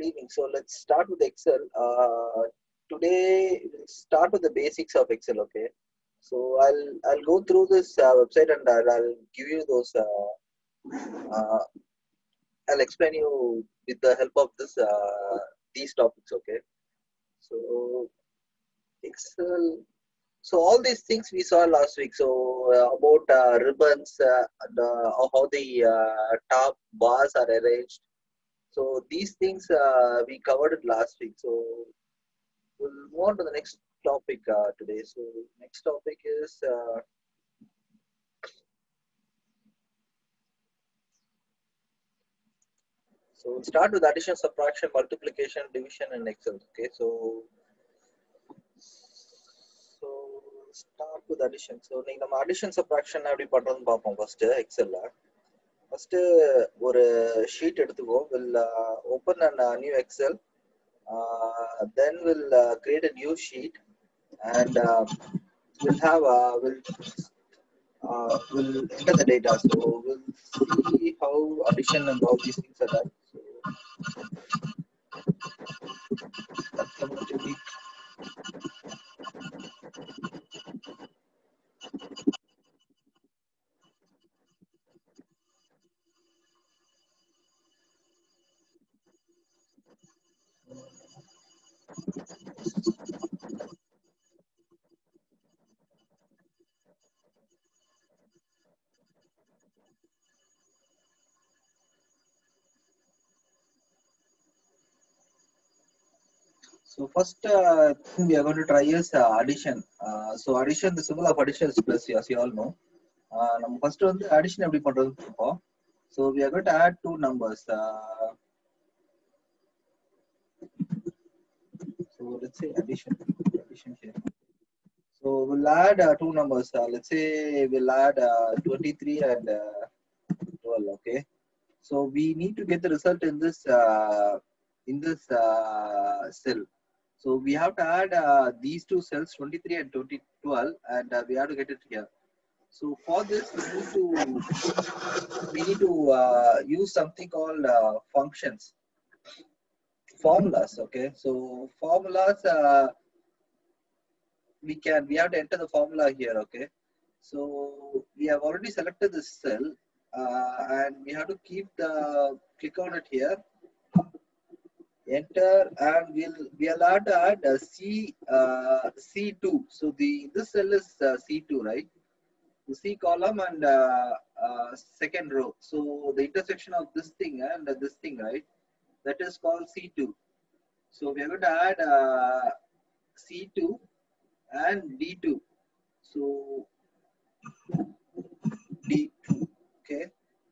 evening. So let's start with Excel. Today we'll start with the basics of Excel. Okay. So I'll go through this website and I'll give you those. Uh, I'll explain you with the help of this these topics. Okay. So Excel. So all these things we saw last week. So about ribbons, how the top bars are arranged. So these things we covered it last week. So we'll move on to the next topic today. So next topic is so we'll start with addition, subtraction, multiplication, division, and Excel. Okay, so start with addition. So நீங்க நம்ம addition, subtraction எப்படி பண்றதுன்னு பார்ப்போம் first Excelல. First ஒரு sheet எடுத்துக்கோ. We'll open a new Excel. Then we'll create a new sheet and we'll have we'll enter the data. So we'll see how addition and all these things are done. So first thing we are going to try is addition. So addition, the symbol of addition is plus, as you all know. நம்ம first வந்து addition எப்படி பண்றதுன்னு பார்ப்போம். So we are going to add two numbers. So let's say addition here. So we'll add two numbers. Let's say we'll add 23 and 12. Okay. So we need to get the result in this cell. So we have to add these two cells, 23 and 12, and we have to get it here. So for this, we need to use something called functions, formulas. Okay, so formulas we have to enter the formula here. Okay, so we have already selected this cell, and we have to click on it here. Enter, and we'll add C2. So this cell is C2, right? The C column and second row. So the intersection of this thing and this thing, right? That is called C2. So we are going to add C2 and D2. So D2, okay?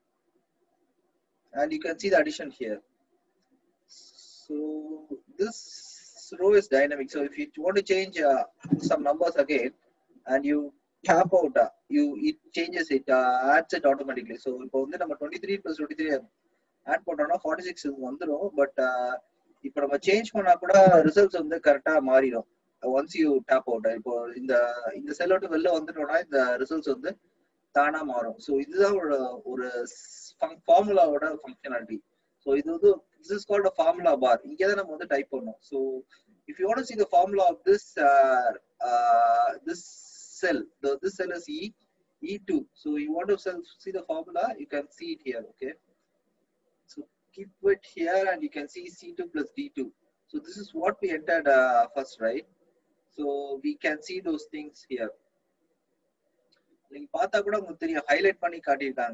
And you can see the addition here. So this row is dynamic. So if you want to change some numbers again, and you tap out, it changes it, adds it automatically. So இப்போ வந்து நம்ம 23 plus 23 add பண்ணோம்னா 46 வந்துரும். But இப்போ நம்ம change பண்ணா கூட results வந்து கரெக்டா மாறிடும். Once you tap out, இப்போ இந்த செல் விட்டு வெளில வந்துட்டோம்னா இந்த ரிசல்ட்ஸ் வந்து தானா மாறும். ஸோ இதுதான் ஒரு ஃபார்முலாவோட ஃபங்க்ஷனாலிட்டி. ஸோ இது வந்து this is called a formula bar. இங்கே தான் நம்ம வந்து டைப் பண்ணோம். So if you want to see the formula of this cell, this cell is E2. So you want to see the formula, you can see it here. Okay, so keep it here and you can see C2 plus D2. So this is what we entered first, right? So we can see those things here. நீங்க பார்த்தா கூட உங்களுக்கு தெரியும், highlight பண்ணி காட்டியிருக்காங்க.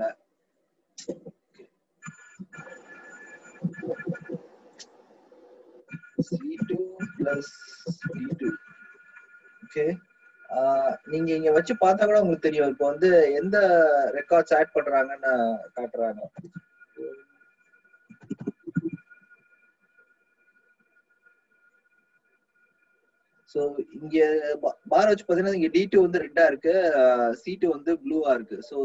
C2 plus D2. Okay. நீங்க இங்க வச்சு பார்த்தா கூட உங்களுக்கு தெரியும், இப்போ வந்து எந்த ரெக்கார்ட்ஸ் ஆட் பண்றாங்கன்னு காட்டுறாங்க. ஸோ இங்க பார் வச்சு பார்த்தீங்கன்னா இங்க D2 வந்து ரெட்டா இருக்கு, C2 வந்து ப்ளூவா இருக்கு. So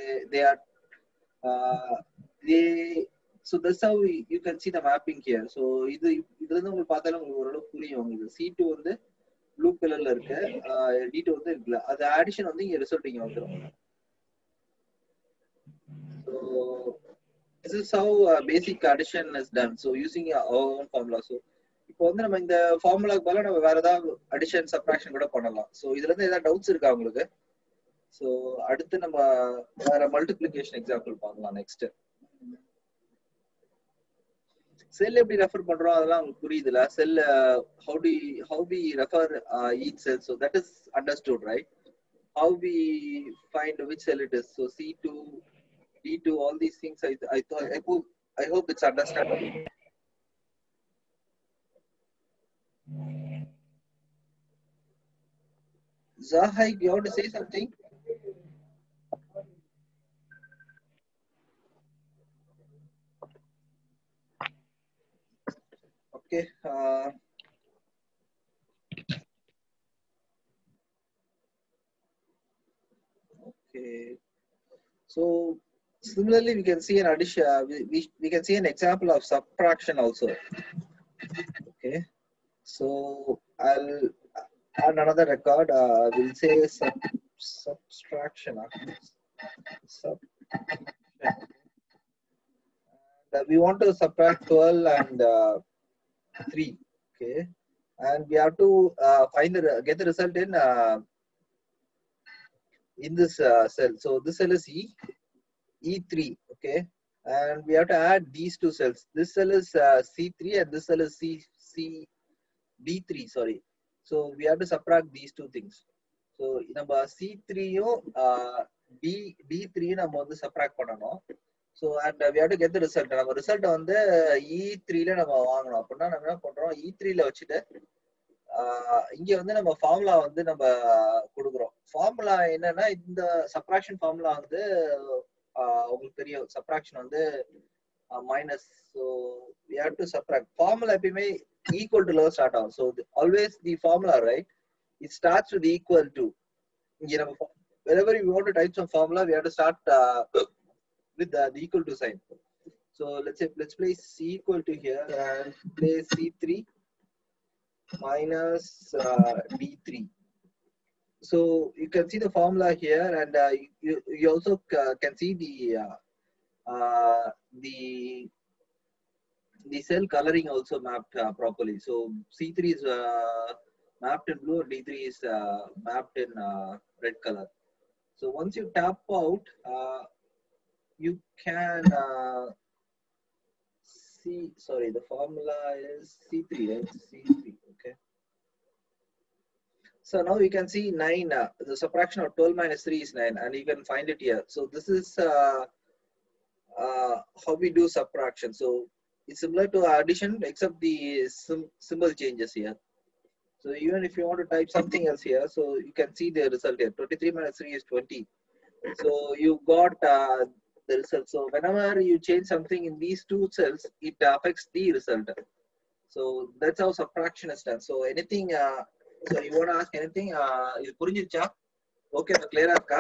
so that's how you can see the mapping here. So இதுல இருந்து உங்களுக்கு பார்த்தாலும் உங்களுக்கு ஓரளவு புரியும். உங்களுக்கு C2 வந்து ப்ளூ கலர்ல இருக்கு, D2 வந்து இருக்குல்ல, அது ஆடிஷன் வந்து இங்க ரிசல்ட் இங்க வந்துடும். So this is how basic addition is done. So using our own formula. So இப்போ வந்து நம்ம இந்த ஃபார்முலாக்கு பதிலா நம்ம வேற ஏதாவது அடிஷன் சப்ட்ராக்ஷன் கூட பண்ணலாம். ஸோ இதுல இருந்து ஏதாவது டவுட்ஸ் இருக்கா உங்களுக்கு? ஸோ அடுத்து நம்ம வேற மல்டிப்ளிகேஷன் எக்ஸாம்பிள் பார்க்கலாம். நெக்ஸ்ட் செல் எப்படி ரெஃபர் பண்றோம் அதெல்லாம் உங்களுக்கு புரியுதுல? செல் how we refer each cell, so that is understood, right? How we find which cell it is, so C2, D2, all these things I hope it's understandable. Zahai, you want to say something? Okay. Okay. So similarly, we can see an addition. We can see an example of subtraction also. Okay. So I'll add another record. We'll say subtraction. We want to subtract 12 and 3. Okay, and we have to get the result in this cell. So this cell is E3. Okay, and we have to add these two cells. This cell is C3 and this cell is D3. Sorry. So we have to subtract these two things. So நம்ம C3யும் D3 நம்ம வந்து subtract பண்ணணும். So and we have to get the result. நம்ம result வந்து E3 ல நம்ம வாங்கணும். அப்படின்னா நம்ம என்ன பண்றோம், E3 ல வச்சுட்டு இங்க வந்து நம்ம ஃபார்முலா வந்து நம்ம கொடுக்குறோம். ஃபார்முலா என்னன்னா, இந்த சப்ட்ராக்ஷன் ஃபார்முலா வந்து உங்களுக்கு தெரியும், சப்ட்ராக்ஷன் வந்து minus. So we have to subtract. Formula எப்பயுமே equal to ஸ்டார்ட் ஆகும். So always the formula, right, it starts with equal to. இங்க நம்ம whenever we want to type some formula, we have to start with the equal to sign. So let's place C equal to here and place C3 minus D3. So you can see the formula here, and you also can see the cell coloring also mapped properly. So C3 is mapped in blue, D3 is mapped in red color. So once you tap out, you can see, sorry, the formula is C3, right? C3, okay. So now you can see 9, the subtraction of 12 minus 3 is 9, and you can find it here. So this is how we do subtraction. So it's similar to addition, except the symbol changes here. So even if you want to type something else here, so you can see the result here. 23 minus 3 is 20. So you got the result. So whenever you change something in these two cells, it affects the result. So that's how subtraction is done. So anything, so you want to ask anything? Is புரிஞ்சிருச்சா? Okay, clear இருக்கா?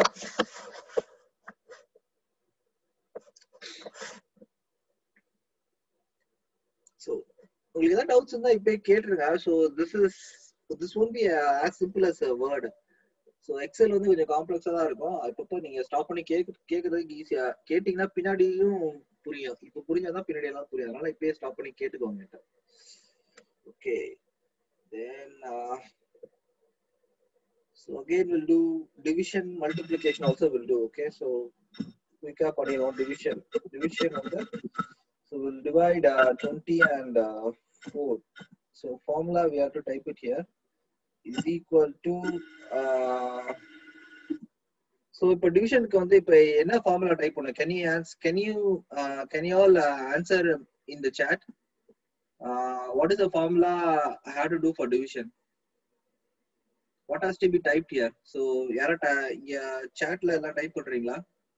So உங்களுக்கு ஏதாவது doubts இருந்தா இப்பவே கேட்டுருங்க. So this won't be as simple as a word. So Excel வந்து கொஞ்சம் காம்ப்ளெக்ஸாக தான் இருக்கும். அப்பப்போ நீங்கள் ஸ்டாப் பண்ணி கேட்கறதுக்கு ஈஸியாக கேட்டிங்கன்னா பின்னாடியும் புரியும். இப்போ புரிஞ்சாதான் பின்னாடி எல்லாம் புரியும். அதனால இப்பயே ஸ்டாப் பண்ணி கேட்டுக்கோங்க. Okay, then so again will do division, multiplication also will do. Okay, so குயிக்காக பண்ணிடுவோம். டிவிஷன் வந்து so will divide 20 and 4. So formula we have to type it here is equal to so இப்போ டிவிஷனுக்கு வந்து இப்போ என்ன formula type பண்ணணும்? can you all answer in the chat? What is the formula I have to do for division? What has to be typed here? So யாரா chatல எல்லாம் type பண்றீங்களா?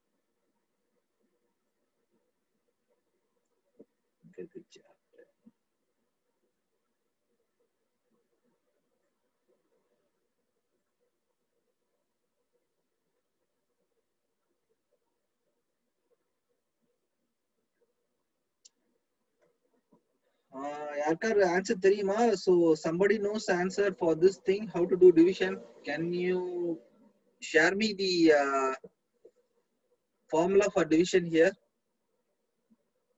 Okay, good job. யாருக்காரு answer தெரியுமா? So somebody knows the answer for this thing, how to do division. Can you share me the formula for division here?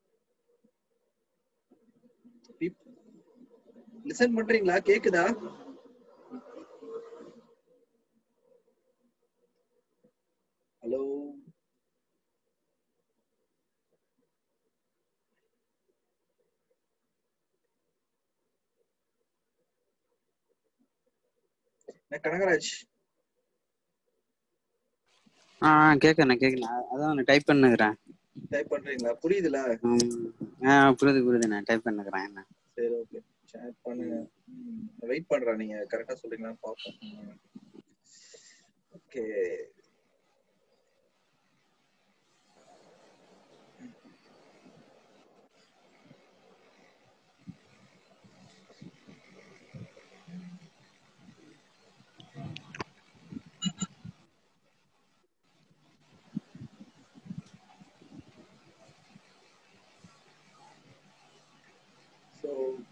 Listen பண்றீங்களா? கேக்குதா? Hello, Kanagaraj. கேக்குண்ணே. அதான் type பண்ணுகிறேன். டைப் பண்றீங்களா? புரியுதுல? புரியுது. நான் டைப் பண்ணுகிறேன். என்ன? சரி, ஓகே. சேட் பண்ணுங்க. வெயிட் பண்றேன். நீங்க கரெக்டா சொல்றீங்களான்னு பாப்போம். Okay. So,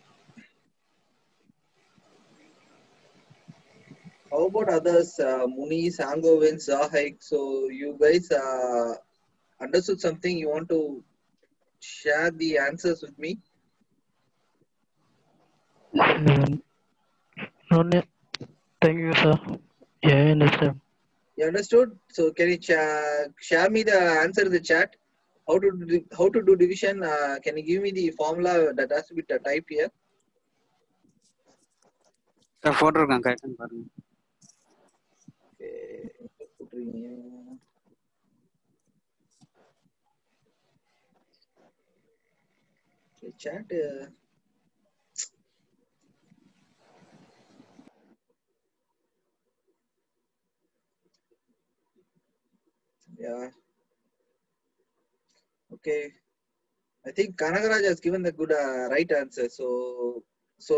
how about others? Muni, Sangovin, Zahik. So, you guys understood something? You want to share the answers with me? No, thank you, sir. Yeah, I understand. You understood? So, can you share me the answer in the chat? How to do division? Can you give me the formula that has to be typed here? போட்டிருக்கேன், கரெக்டான்னு பாருங்க. Chat. Yeah. Okay. I think Kanagaraj has given the good right answer. So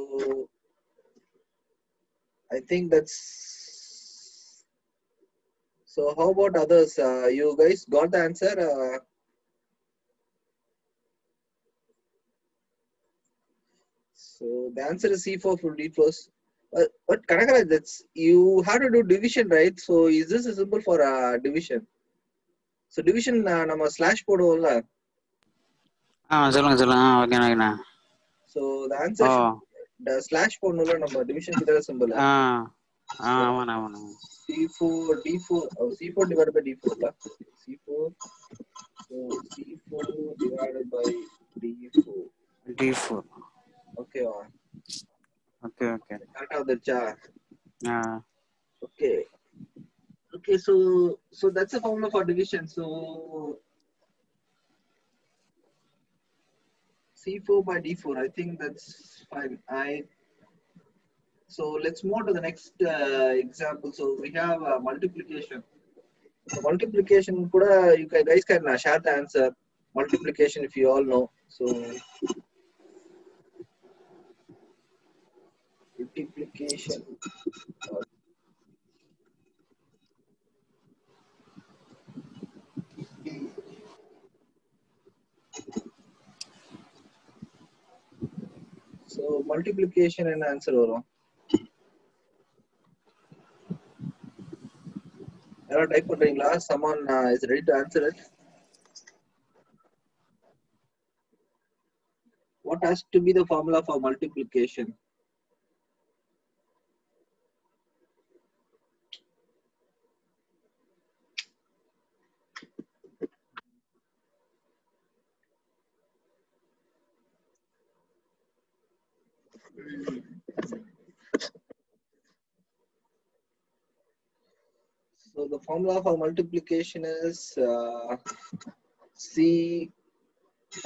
I think that's. So how about others? You guys got the answer? So the answer is C4 for D-first. But Kanagaraj, that's you have to do division, right? So is this a symbol for division? So division நம்ம slash போடுவோம்ல. சொல்லுங்க. ஓகேண்ணா. So the answer the slash போடணும்ல நம்ம division கிட்ட symbol. ஆமாண்ணா. C4 D4 C4 divided by D4 ல. C4. So C4 divided by D4. D4. Okay. Okay. Correct வந்துச்சா? Okay. So that's a formula for division. So C4 by D4. I think that's fine. So let's move on to the next example. So we have multiplication. So multiplication kuda you guys can share the answer. Multiplication if you all know. So multiplication. So multiplication and answer varum. Yara type பண்றீங்களா? Someone is ready to answer it. What has to be the formula for multiplication? So the formula for multiplication is C5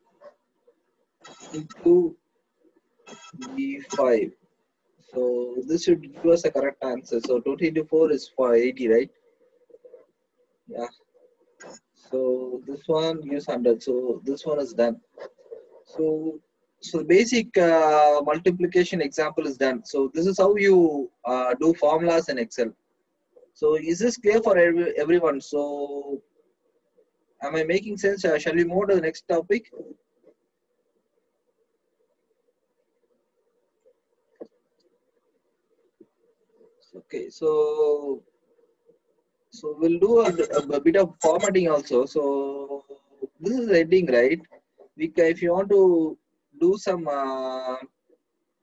into D5. So this should give us a correct answer. So 20 into 4 is 480, right? Yeah. So this one gives 100. So this one is done. So basic multiplication example is done. So this is how you do formulas in Excel. So is this clear for everyone? So am I making sense? Shall we move to the next topic? Okay, so we'll do a bit of formatting also. So this is heading, right? If you want to do some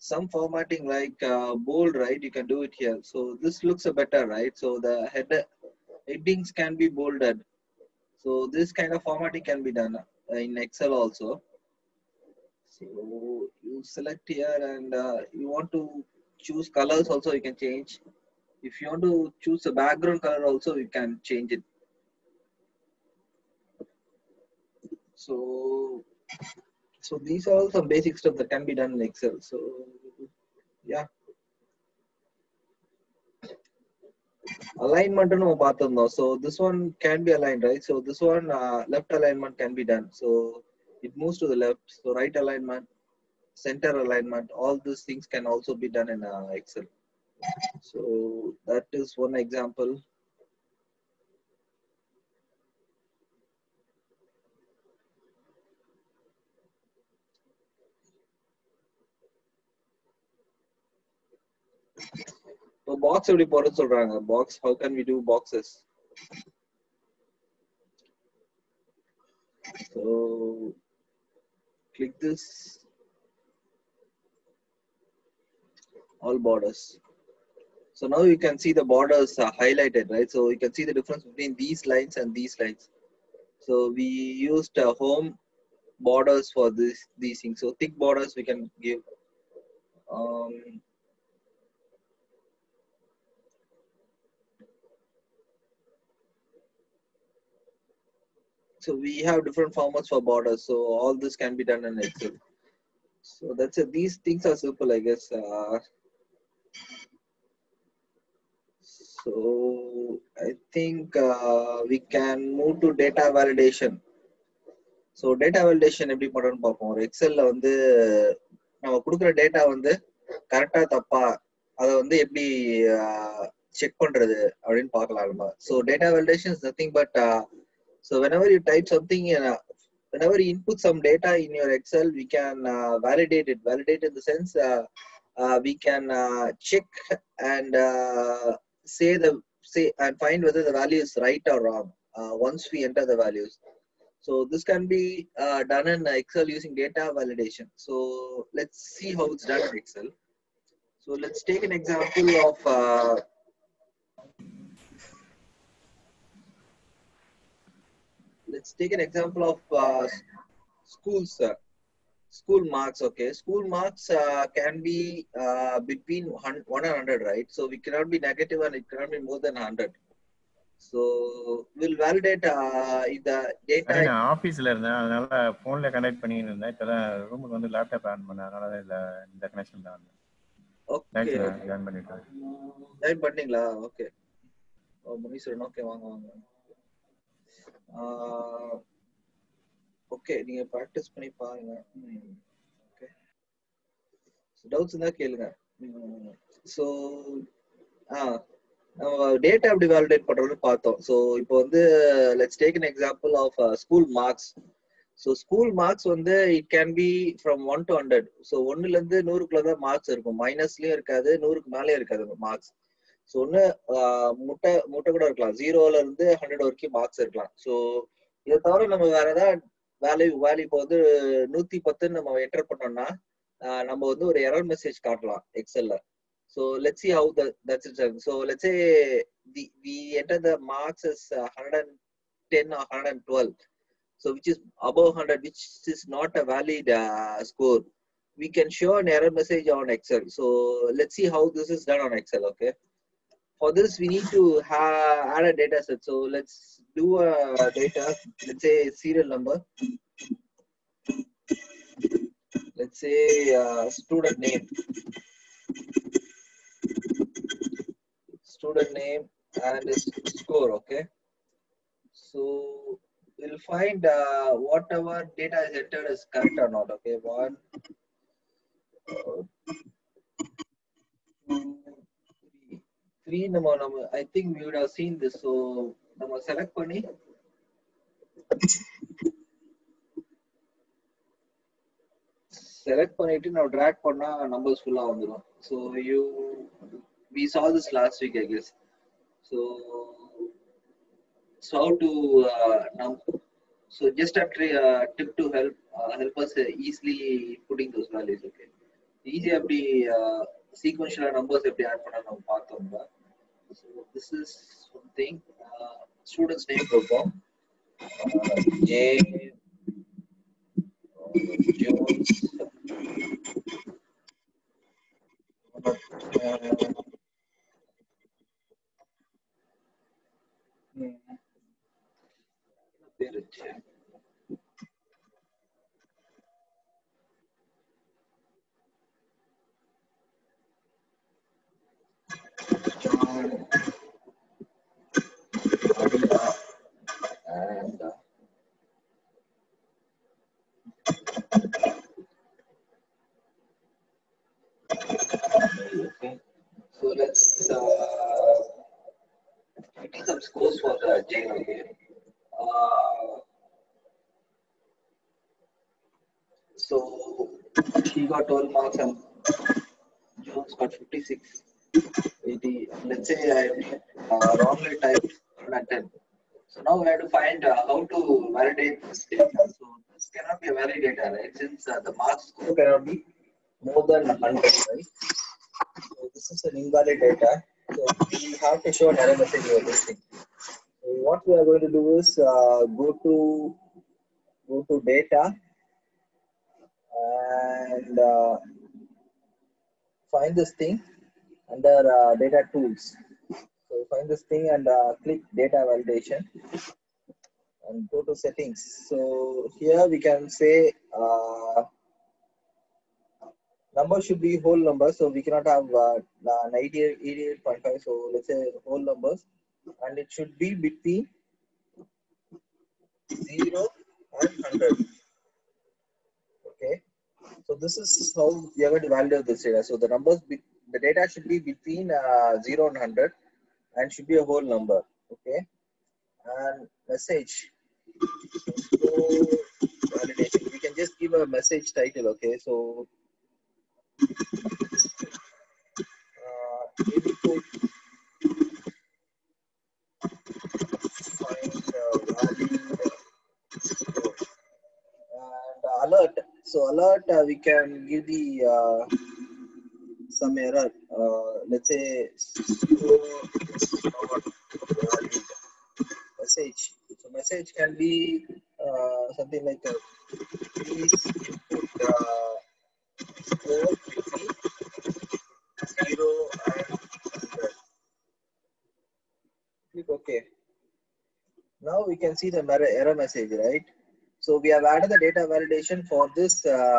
some formatting like bold, right? You can do it here. So this looks a better, right? So the headings can be bolded. So this kind of formatting can be done in Excel also. So you select here, and you want to choose colors also, you can change. If you want to choose a background color also, you can change it. So these are all some basic stuff that can be done in Excel. So yeah, alignment no பார்த்தோம். So this one can be aligned, right? So this one left alignment can be done. So it moves to the left. So right alignment, center alignment, all these things can also be done in Excel. So that is one example. So box எப்படி போறது சொல்றாங்க. Box, how can we do boxes? So click this, all borders. So now you can see the borders are highlighted, right? So you can see the difference between these lines and these lines. So we used home borders for these things. So thick borders we can give. So we have different formats for borders. So all this can be done in Excel. So that's it. These things are simple, I guess. So I think we can move to data validation. So data validation எப்படி பண்றோம்னு பார்ப்போம். ஒரு எக்ஸல்ல வந்து நம்ம கொடுக்குற data வந்து கரெக்டா தப்பா அதை வந்து எப்படி செக் பண்றது அப்படின்னு பார்க்கலாம் நம்ம. So data validation is nothing but so whenever you type something in whenever you input some data in your Excel, we can validate it. Validate in the sense we can check and say and find whether the value is right or wrong once we enter the values. So this can be done in Excel using data validation. So let's see how it's done in Excel. So let's take an example of schools. School marks, okay. School marks can be between 1 and 100, right? So we cannot be negative and it cannot be more than 100. So we'll validate if the data. நான் ஆபீஸ்ல இருந்தேன், அதனால போன்ல connect பண்ணிட்டு இருந்தேன். இப்பதான் ரூமுக்கு வந்து லேப்டாப் ஆன் பண்ணேன், அதனால இந்த கனெக்ஷன் தான். ஓகே, ஜாயின் பண்ணிட்டேன். ஜாயின் பண்ணீங்களா? ஓகே. முனிஸ்வரன், ஓகே, வாங்க வாங்க. ஓகே, நீங்க பிராக்டிஸ் பண்ணி பாருங்க. ஓகே, டவுட்ஸ் இருந்தா கேளுங்க. ஸோ டேட்டா எப்படி வேலிடேட் பண்றதுன்னு பார்த்தோம். ஸோ இப்போ வந்து let's take an example of school marks. So school marks வந்து it can be from 1 to 100. So 1ல இருந்து 100க்குள்ள தான் மார்க்ஸ் இருக்கும். மைனஸ்லயும் இருக்காது, 100க்கு மேலே இருக்காது மார்க்ஸ். ஸோ ஒன்று முட்டை கூட இருக்கலாம். 0ல இருந்து 100 வரைக்கும் மார்க்ஸ் இருக்கலாம். ஸோ இதை தவிர நம்ம வேற ஏதாவது வேல்யூ இப்போ வந்து 110 நம்ம என்டர் பண்ணோம்னா நம்ம வந்து ஒரு எரர் மெசேஜ் காட்டலாம் எக்ஸல்ல. So let's see how that's it. So let's say we enter the marks as 110 or 112. So which is above 100, which is not a valid score. We can show an error message on Excel. So let's see how this is done on Excel. Okay. For this, we need to add a data set. So let's do a data. Let's say serial number. Let's say student name. Student name and score. Okay. So we'll find whatever data is entered is correct or not. Okay. 1, 2, 3. I think we would have seen this. So select பண்ணி பண்ணிட்டு now drag பண்ணா numbers full வந்துரும். So we saw this last week, I guess. So how to so just a tip to help us easily putting those values. Okay. ஈஸியா எப்படி sequential numbers எப்படி add பண்ண நம்ம பார்த்தோம். So this is something students name கொடுப்போம். J Jones பேரு John and okay. So let's take some scores for Jane. Okay. So he got 12 marks and Jones got 56. 80. Let's say I wrongly typed 110. So now we have to find how to validate this data. So this cannot be a valid data, right? Since the marks score cannot be more than 100, right? So this is an invalid data. So we have to show an error message over this thing. So what we are going to do is go to data and find this thing under data tools. So find this thing and click data validation and go to settings. So here we can say number should be whole number. So we cannot have 88.5. So let's say whole numbers, and it should be between 0 and 100. Okay. So this is how we are going to validate this data. So the numbers, the data should be between 0 and 100, and should be a whole number. Okay. And message. So validation. We can just give a message title. Okay. So input find valid score and alert. So alert, we can give the some error. Let's say score is not valid. Message. So message can be something like please input score between 0 and 100. Click OK. Now we can see the error message, right? So we have added the data validation for this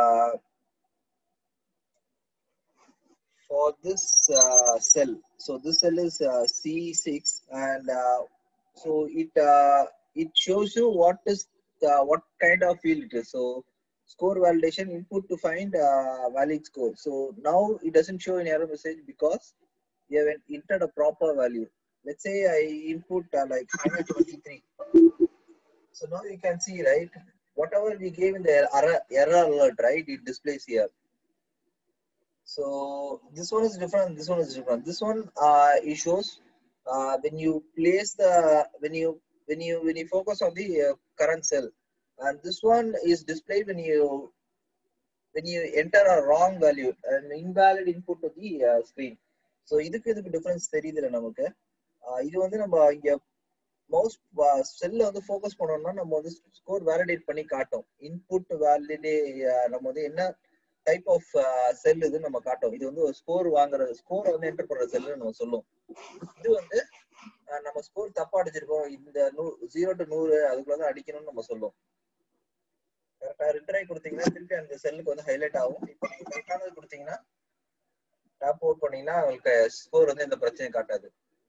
cell. So this cell is C6, and so it shows you what kind of field it is. So score validation input to find valid score. So now it doesn't show an error message because we have entered a proper value. Let's say I input like 123. So now you can see, right, whatever we gave in the error alert, right, it displays here. So this one is different. This one is different. This one it shows when you place the when you focus on the current cell, and this one is displayed when you enter a wrong value, an invalid input to the screen. So இதுக்கு difference தெரியுதுல நமக்கு. இது வந்து நம்ம இங்க mouse செல்ல வந்து focus பண்ணோம்னா நம்ம வந்து ஸ்கோர் வேலிடேட் பண்ணி காட்டும். இன்புட் வேலிடே நம்ம வந்து என்ன டைப் ஆஃப் செல் இது நம்ம காட்டும். இது வந்து ஒரு ஸ்கோர் வாங்குறது, ஸ்கோர் வந்து என்டர் பண்ற செல்னு நம்ம சொல்லுவோம். இது வந்து நம்ம ஸ்கோர் தப்பா அடிச்சிருக்கோம், இந்த 0 to 100 அதுக்குள்ள தான் அடிக்கணும்னு நம்ம சொல்லுவோம். கரெக்டா ரிட்ரை கொடுத்தீங்கன்னா திருப்பி அந்த செல்லுக்கு வந்து ஹைலைட் ஆகும். இப்போ நீங்க கரெக்டானது கொடுத்தீங்கன்னா டாப் அவுட் பண்ணீங்கன்னா உங்களுக்கு ஸ்கோர் வந்து எந்த பிரச்சனையும் காட்டாது.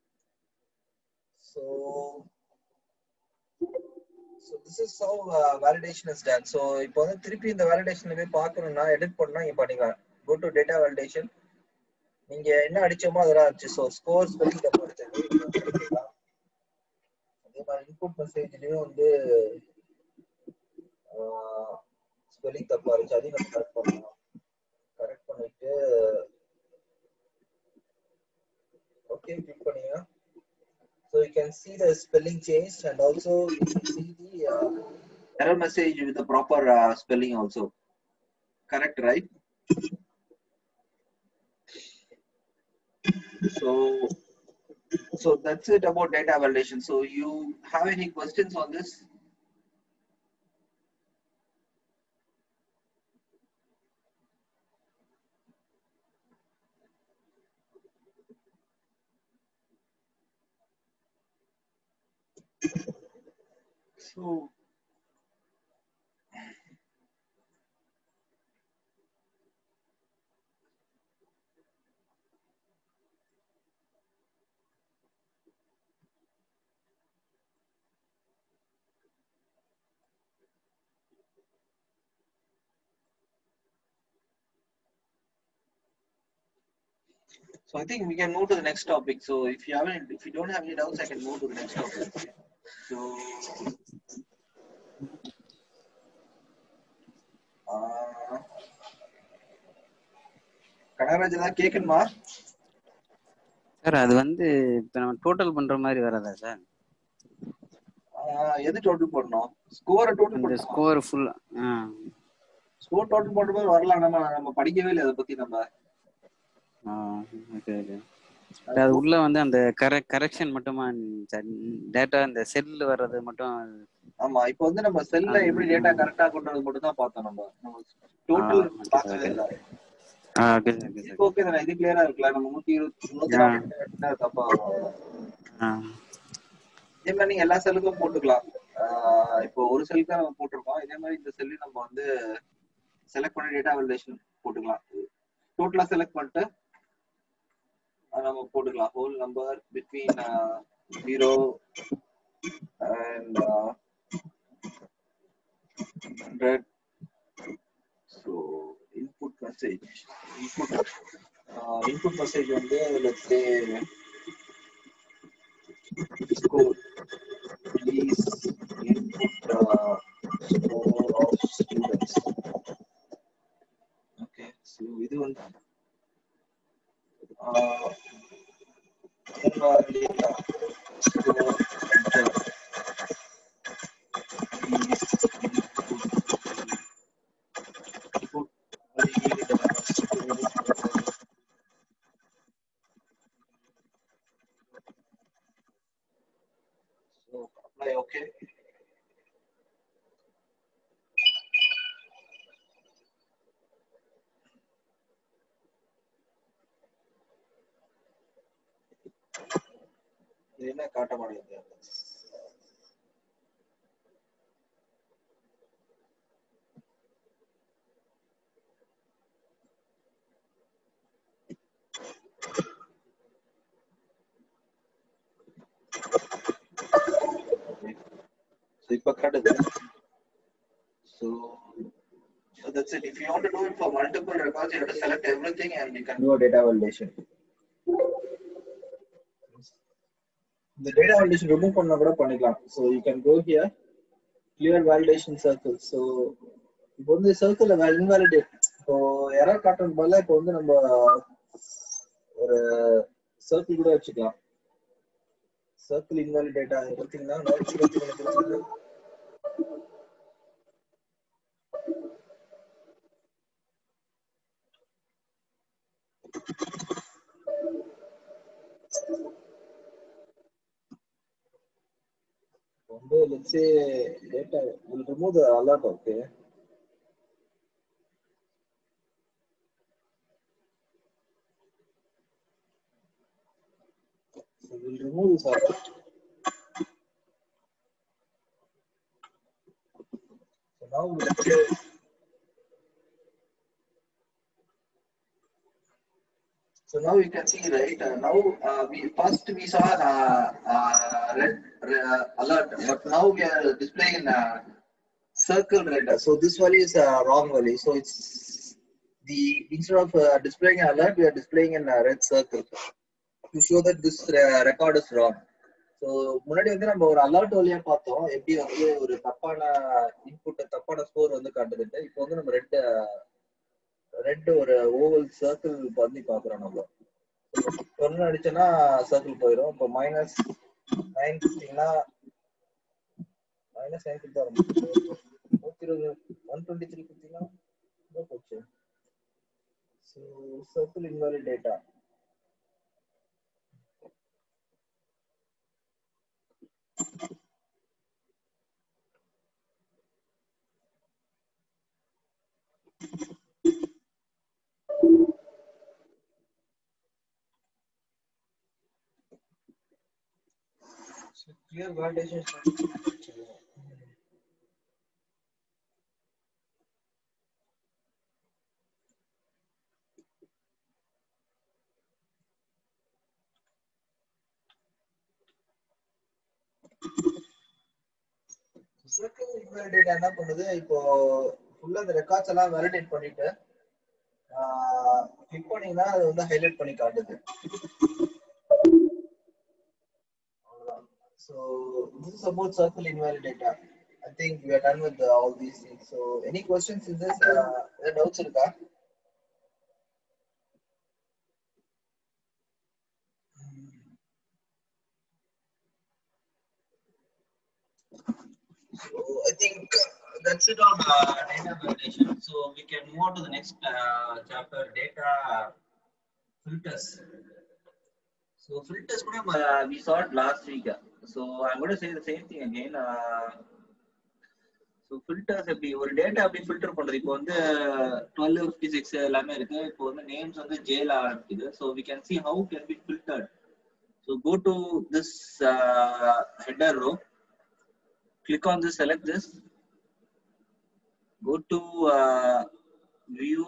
So this is how validation is done. So இப்போ வந்து திருப்பி இந்த validation போய் பார்க்கணும்னா எடிட் பண்ணா இங்க பண்ணிக்கலாம். Go to data validation. நீங்க என்ன அடிச்சோமோ அதெல்லாம் அடிச்சு. So score ஸ்பெல்லிங் தப்பா அடிச்சது அதே மாதிரி இன்புட் மெசேஜ்லயும் வந்து ஸ்பெல்லிங் தப்பா இருந்துச்சு, அதையும் நம்ம கரெக்ட் பண்ணலாம். கரெக்ட் பண்ணிட்டு ஓகே கிளிக் பண்ணீங்கன்னா so you can see the spelling change, and also you can see the error message with the proper spelling also. Correct, right? So that's it about data validation. So you have any questions on this? So I think we can move to the next topic. So if you don't have any doubts, I can move to the next topic. So Kanagaraj ஏதாவது கேட்கணுமா? Sir அது வந்து இப்போ நம்ம total பண்ற மாதிரி வராதா sir? எது டோட்டல் பண்ணணும்? ஸ்கோரை டோட்டல் இந்த பண்ணணும். ஸ்கோர் ஃபுல் ஸ்கோர் டோட்டல் பண்ற மாதிரி வரலாம். நம்ம படிக்கவே இல்லை அதை பத்தி. நம்ம ஓகே ஓகே. அது உள்ள வந்து அந்த கரெக்ஷன் மட்டுமா சார்? டேட்டா இந்த செல்ல வர்றது மட்டும். ஆமா, இப்போ வந்து நம்ம செல்ல எப்படி டேட்டா கரெக்டா கொண்டு மட்டும் தான் பார்த்தோம். நம்ம டோட்டல் பார்க்கவே இல்லை. ஓகே தானே? இது கிளியரா இருக்குல்ல? நம்ம 120 தப்பா இதே மாதிரி நீங்க எல்லா செல்லுக்கும் போட்டுக்கலாம். இப்போ ஒரு செல் தான் நம்ம போட்டிருக்கோம். இதே மாதிரி இந்த செல்லு நம்ம வந்து செலக்ட் பண்ணி டேட்டா வேலிடேஷன் போட்டுக்கலாம். டோட்டலா செலக்ட் பண்ணிட்டு நம்ம போட்டுக்கலாம். Whole number between 0 and 100. So input message வந்து let's say score, please input score of students. Okay, so இது வந்து okay. என்ன காட்ட மாட்டேங்குது? இப்ப காட்டுது. So that's it. If you want to do it for multiple records, you have to select everything and you can do a data validation. The data validation remove பண்ணா கூட பண்ணிக்கலாம். So you can go here, clear validation circle. So இப்போ வந்து சர்க்கிள்ல invalidate, இப்போ error காட்டுறது பதிலா இப்போ வந்து நம்ம ஒரு சர்க்கிள் கூட வச்சுக்கலாம். சர்க்கிள் இன்வாலிடேட் பார்த்தீங்கன்னா வந்து let's say data will remove the alert. Okay, so we'll remove this alert. So now let's say so now you can see, right? Now we saw red alert, but now we are displaying circle red. So this value is wrong value. So it's instead of displaying an alert, we are displaying in a red circle to show that this record is wrong. So முன்னாடி வந்து நம்ம ஒரு alert வழியா பார்த்தோம் எப்படி வந்து ஒரு தப்பான இன்புட் தப்பான ஸ்கோர் வந்து காட்டுதுட்டு. இப்போ வந்து நம்ம ரெட் ஒரு ஓவல் சர்க்கிள் பண்ணி பாக்குறோம். நம்ம ஒன்னு அடிச்சோன்னா சர்க்கிள் போயிடும். இப்போ -9 கொடுத்தீங்கன்னா -9 கொடுத்தா 123 கொடுத்தீங்கன்னா போச்சு. So circle invalid data. clear validation. Circle invalidate என்ன பண்ணுது இப்போ ஃபுல்லா அந்த ரெக்கார்ட்ஸ் எல்லாம் வேலிடேட் பண்ணிட்டு கிளிக் பண்ணீங்கன்னா அது வந்து ஹைலைட் பண்ணி காட்டுது. So this is about circle invalidator. I think we are done with all these things. So any questions in this? Any doubts irukka? So I think that's it on data validation. So we can move on to the next chapter, data filters. So filters we saw it last week. So I'm going to say the same thing again. So filters எப்படி ஒரு data எப்படி filter பண்றது? இப்போ வந்து 1256 எல்லாமே இருக்கு. இப்போ வந்து நேம்ஸ் வந்து ஜேல ஆரம்பிக்குது. So we can see how can be filtered. So go to this header row. Click on this, select this. Go to view.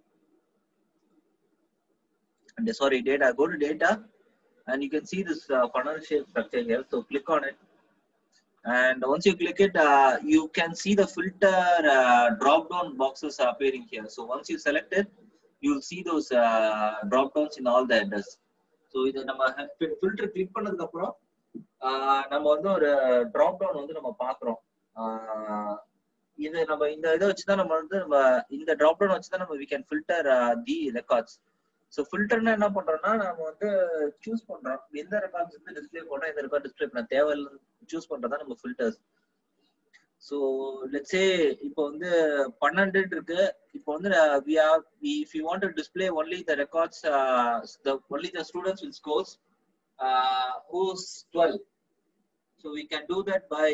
And sorry, data. Go to data. And you can see this funnel shape structure here. So click on it. And once you click it, you can see the filter drop down boxes appearing here. So once you select it, you'll see those drop downs in all the headers. So இது நம்ம filter click பண்ணதுக்கு அப்புறம் நம்ம வந்து ஒரு drop down வந்து நம்ம பார்க்கிறோம். இது நம்ம இந்த இதை வச்சு தான் நம்ம வந்து இந்த drop down வச்சு தான் நம்ம we can filter the records. So filterனா என்ன பண்றோம்னா நம்ம வந்து சூஸ் பண்றோம் எந்த ரெக்கார்ட்ஸ் வந்து டிஸ்ப்ளே பண்ணா எந்த ரெக்கார்ட் டிஸ்ப்ளே பண்ண தேவையில்லை சூஸ் பண்றதா நம்ம ஃபில்டர்ஸ். ஸோ லெட்ஸ் சே இப்போ வந்து 12 இருக்கு. இப்போ வந்து if you want to display only the records only the students with scores who's 12. So we can do that by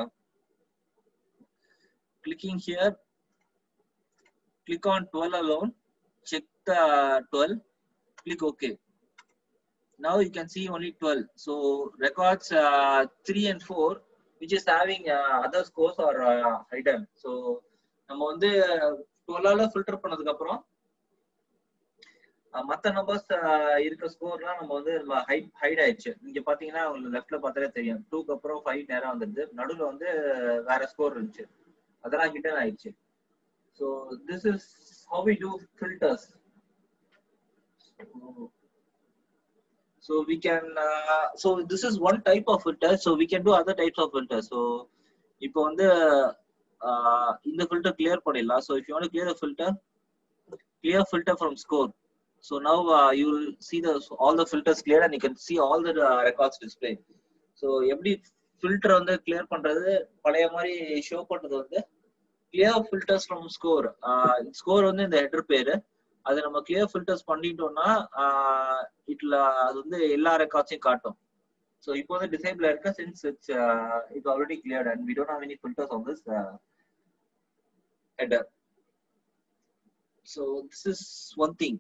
clicking here, click on 12 alone, check the 12, click OK. Now you can see only 12. So records 3 and 4 which is having other scores are hidden. So நம்ம வந்து 12 filter பண்ணதுக்கு அப்புறம் மற்ற numbers இருக்க ஸ்கோர்லாம் நம்ம வந்து height ஆயிடுச்சு. இங்க பாத்தீங்கன்னா உங்களுக்கு லெஃப்ட்ல பார்த்தாலே தெரியும் 2க்கு அப்புறம் 5 நேரா வந்துருது. நடுவில் வந்து வேற ஸ்கோர் இருந்துச்சு, அதெல்லாம் ஹிடன் ஆயிடுச்சு. So this is how we do filters. So we can so this is one type of filter. So we can do other types of filters. So இப்போ வந்து இந்த filter clear பண்ணிடலாம். So if you want to clear the filter, clear filter from score. So now you will see all the filters clear and you can see all the records displayed. So எப்படி filter வந்து clear பண்றது பழைய மாதிரி show பண்றது வந்து clear filters from score. score வந்து இந்த header பேரு. அது நம்ம clear filters பண்ணிட்டோம்னா அது வந்து எல்லா ரெக்கார்ட்ஸையும் காட்டும். So இப்போ வந்து disable இருக்கு since it's already cleared and we don't have any filters on this header. So this is one thing.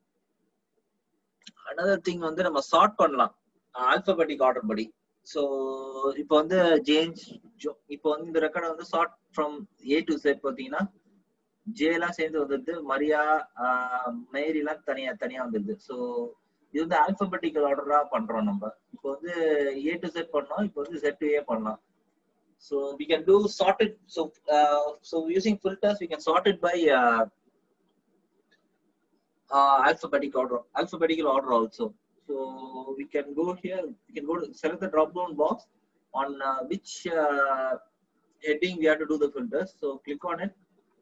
Another thing வந்து நம்ம sort பண்ணலாம் alphabetic order படி. So இப்போ வந்து change இப்போ வந்து இந்த ரெக்கார்ட் வந்து sort from A to Z பாத்தீங்கன்னா J எல்லாம் சேர்ந்து வந்துருது, மரியா மேரி எல்லாம் தனியா தனியா வந்துருது. ஸோ இது வந்து ஆல்பபெட்டிக்கல் ஆர்டரா பண்றோம் நம்ம. இப்போ வந்து A to Z பண்ணோம், இப்போ வந்து Z to A பண்ணலாம். So we can do sorted. So using filters we can sort it by alphabetical order also. So we can go here, we can go to select the drop down box on which heading we have to do the filters. So click on it.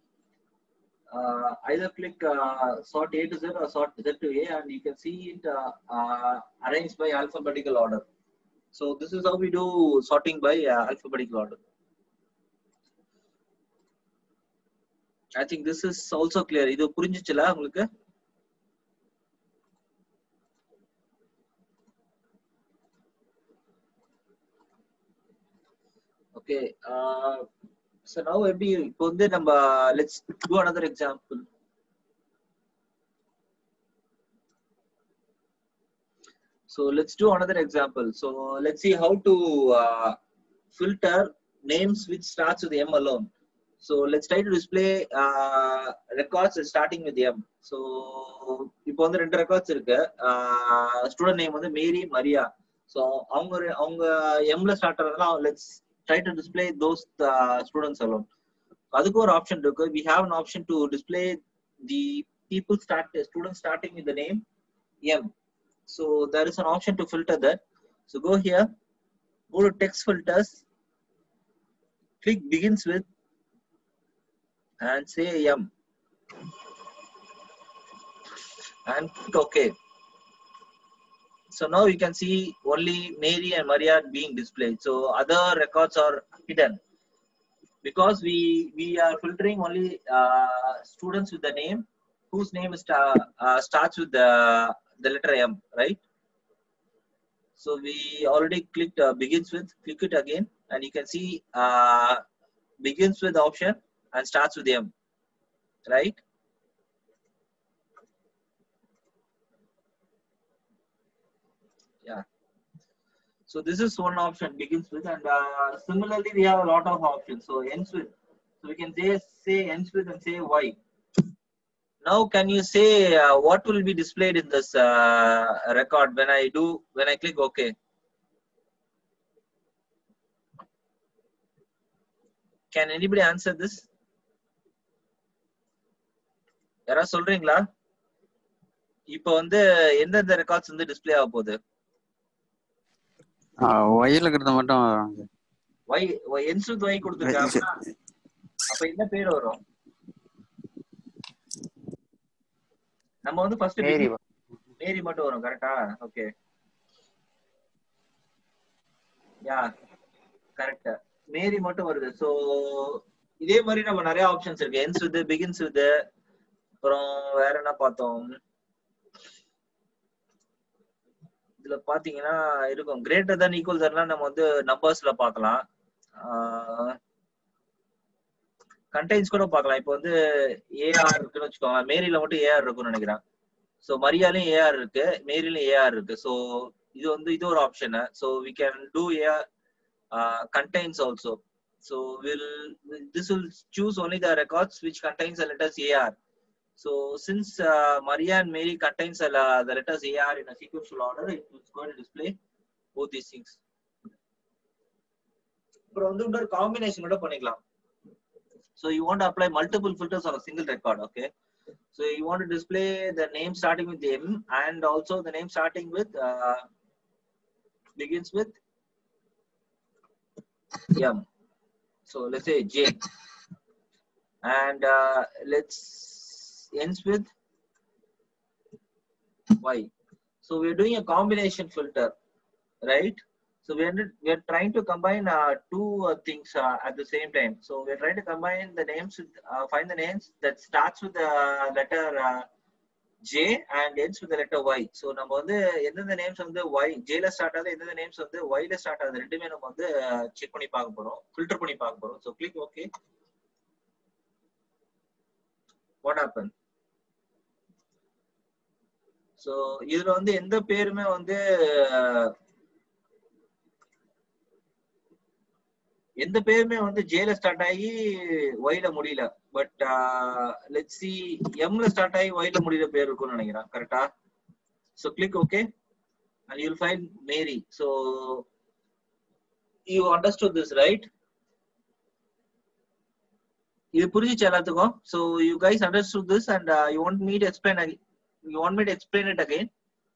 Either click sort A to Z or sort Z to A and you can see it arranged by alphabetical order. So this is how we do sorting by alphabetical order. I think this is also clear. இது புரிஞ்சிச்சல உங்களுக்கு? Okay. So now எப்படி இப்போ வந்து நம்ம let's do another example. So let's do another example. So let's see how to filter names which starts with M alone. So let's try to display records starting with M. So இப்போ வந்து ரெண்டு records இருக்கு. Student name வந்து மேரி Maria. So அவங்க எம்ல start ஆகிறதுலாம் let's try to display those students alone. அதுக்கு ஒரு ஆப்ஷன் இருக்கு. We have an option to display the students starting with the name M. So there is an option to filter that. So go here, go to text filters, click begins with and say M and click OK. So now you can see only Mary and Maria being displayed. So other records are hidden because we are filtering only students with the name whose name is starts with the letter M, right? So we already clicked begins with. Click it again, and you can see begins with option and starts with M, right? Yeah. So this is one option, begins with, and similarly we have a lot of options. So ends with. So we can say ends with and say Y. Now can you say what will be displayed in this record when I click OK? Can anybody answer this? யாரா சொல்றீங்களா? இப்போ வந்து எந்தெந்த records வந்து display ஆக போகுது? ஒய்ல இருக்கிறது மட்டும் Y ends with Y கொடுத்திருக்காங்க. அப்ப என்ன பேர் வரும்? நம்ம வந்து ஃபர்ஸ்ட் மேரி மட்டும் வரும், கரெக்ட்டா? ஓகே. Yeah correct. மேரி மட்டும் வருது. சோ இதே மாதிரி நம்ம நிறைய ஆப்ஷன்ஸ் இருக்கு. ends with, begins with, அப்புறம் வேற என்ன பார்த்தோம்? இதுல பாத்தீங்கன்னா இருக்கும் கிரேட்டர் than equal than நம்ம வந்து நம்பர்ஸ்ல பார்க்கலாம். கண்டெய்ன்ஸ் கூட பார்க்கலாம். இப்போ வந்து ஏஆர் இருக்குன்னு வச்சுக்கோங்க. மேரில மட்டும் ஏஆர் இருக்குன்னு நினைக்கிறேன். ஸோ மரியாலையும் ஏஆர் இருக்கு, மேரிலையும் ஏஆர் இருக்கு. ஸோ இது ஒரு option. So we can do AR contains also. So this will choose only the records which contains the letters AR. So since Maria and Mary contains the letters AR in a sequential order, it is going to display both these things. அப்புறம் வந்து இன்னொரு combination கூட பண்ணிக்கலாம். So you want to apply multiple filters on a single record, okay? So you want to display the name starting with M and also the name starting with begins with M. So let's say J, and let's ends with Y. So we're doing a combination filter, right? So we're trying to combine two things at the same time. So we're trying to combine the names with find the names that starts with the letter J and ends with the letter Y. So நம்ம வந்து எந்தெந்த names வந்து Y J ல start ஆகுது, எந்தெந்த names வந்து Y ல start ஆகுது, ரெண்டுமே நம்ம வந்து செக் பண்ணி பார்க்க போறோம், ஃபில்டர் பண்ணி பார்க்க போறோம். So click OK. What happened? So இதுல வந்து எந்த பேருமே வந்து ஜேல ஸ்டார்ட் ஆகி ஒய்ல முடியல. பட் லெட்ஸ் see எம்ல ஸ்டார்ட் ஆகி ஒய்ல முடியற பேர் இருக்கும்னு நினைக்கிறேன், கரெக்டா? So click OK and you'll find Mary. So you understood this, right? இது புரிஞ்சிச்சு எல்லாத்துக்கும்? So you guys understood this and you want me to explain it again?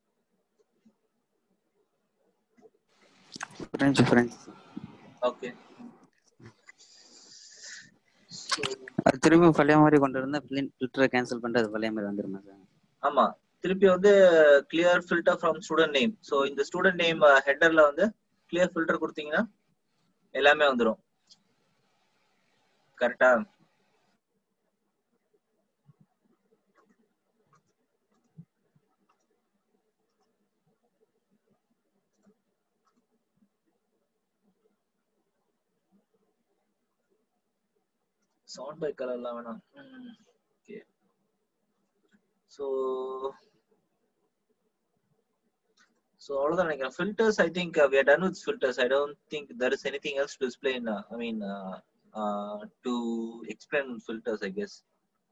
Friends. Okay. திருப்பி பழைய மாதிரி கொண்டு இருந்தா ஃபில்டரை கேன்சல் பண்ணிட்டு அது பழைய மாதிரி வந்துருமா சார்? ஆமா, திருப்பி வந்து clear filter from student name. So இந்த ஸ்டூடெண்ட் நேம் ஹெட்டர்ல வந்து கிளியர் ஃபில்டர் கொடுத்தீங்கன்னா எல்லாமே வந்துடும், கரெக்டா? sort by color எல்லாம் வேணாம். Okay. So So all of the filters, I think we are done with filters. I don't think there is anything else to explain. To explain filters, I guess.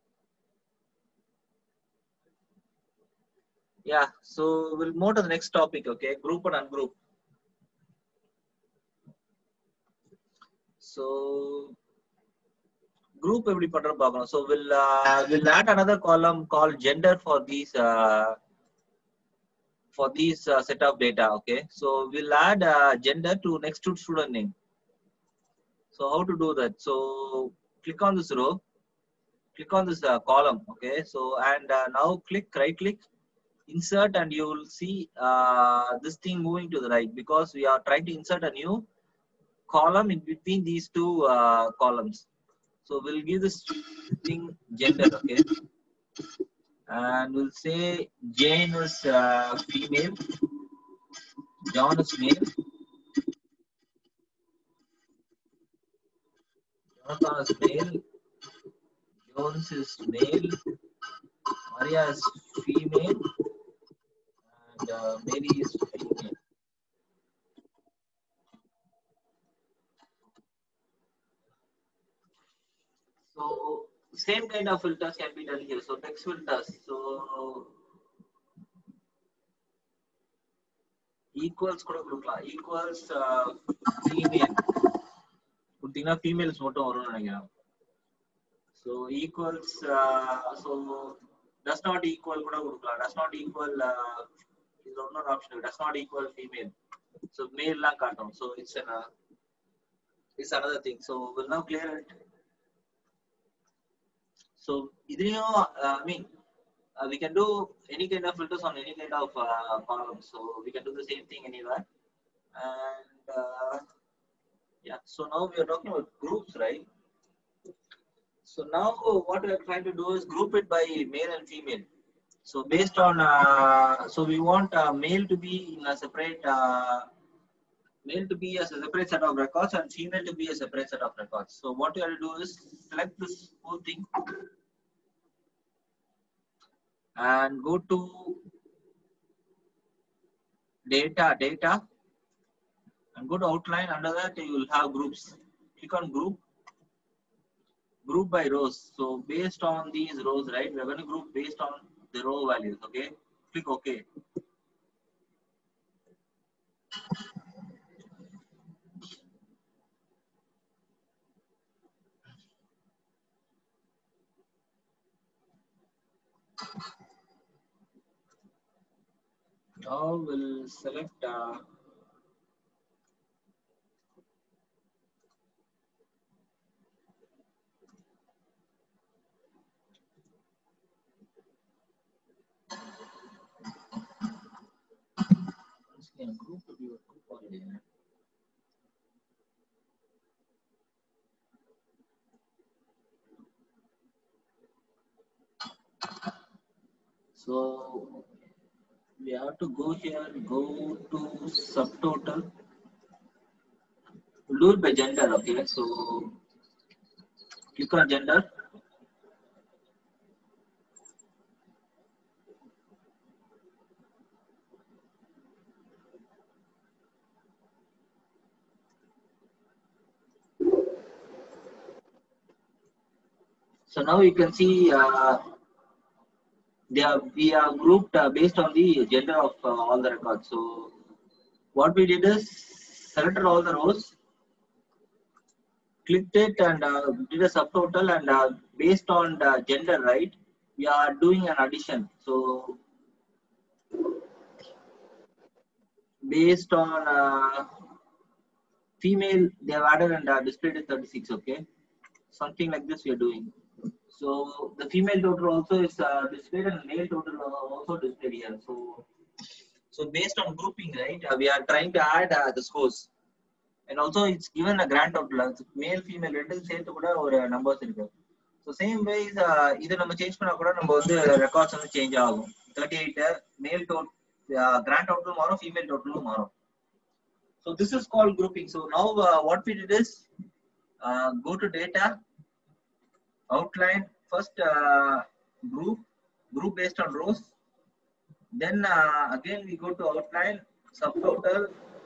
Yeah. So we'll move to the next topic. Okay, group and ungroup. So group எப்படி பண்ற பார்க்கலாம். So we'll add another column called gender for these set of data. Okay, so we'll add gender to next to student name. So how to do that? So click on this row, click on this column. Okay, so and now right click, insert, and you will see this thing moving to the right because we are trying to insert a new column in between these two columns. So we'll give this thing gender. Okay, and we'll say Jane is female, John is male, Jonathan is male, Jones is male, Maria is female, and Mary is female. So same kind of filters can be done here. So text filters. So equals கூட கொடுக்கலாம். Equals female. கொடுத்தீங்கன்னா females மட்டும் வரும்னு நினைக்கிறேன். So equals so does not equal கூட கொடுக்கலாம். Does not equal is not optional. Does not equal female. So male லாம் காட்டும். So it's another thing. So we'll now clear it. So we can do any kind of filters on any kind of columns. So we can do the same thing anywhere. And yeah, so now we are talking about groups, right? So now what we are trying to do is group it by male and female. So based on so we want male to be in a separate set of records and female to be a separate set of records. So what you have to do is select this whole thing and go to data, and go to outline. Under that you will have groups. Click on group by rows. So based on these rows, right, we are going to group based on the row values. Okay, click OK. Now we'll select group to be a group already. So we have to go here, go to subtotal. We'll do it by gender. Okay, so click on gender. So now you can see we are grouped based on the gender of all the records. So what we did is selected all the rows, clicked it, and did a subtotal, and based on the gender, right, we are doing an addition. So based on female, they have added and displayed it 36. Okay, something like this we are doing. So the female total also is displayed and male total also displayed here. So based on grouping, right, we are trying to add the scores, and also it's given a grand total. Male, female, rental சேர்த்து கூட ஒரு numbers இருக்கு. So same ways இதை நம்ம change பண்ணா கூட நம்ம வந்து ரெக்கார்ட்ஸ் வந்து சேஞ்ச் ஆகும். 38 male total grand total மாறும், female total மாறும். So this is called grouping. So now what we did is go to data, outline, first group based on rows. Then again we go to outline, subtotal,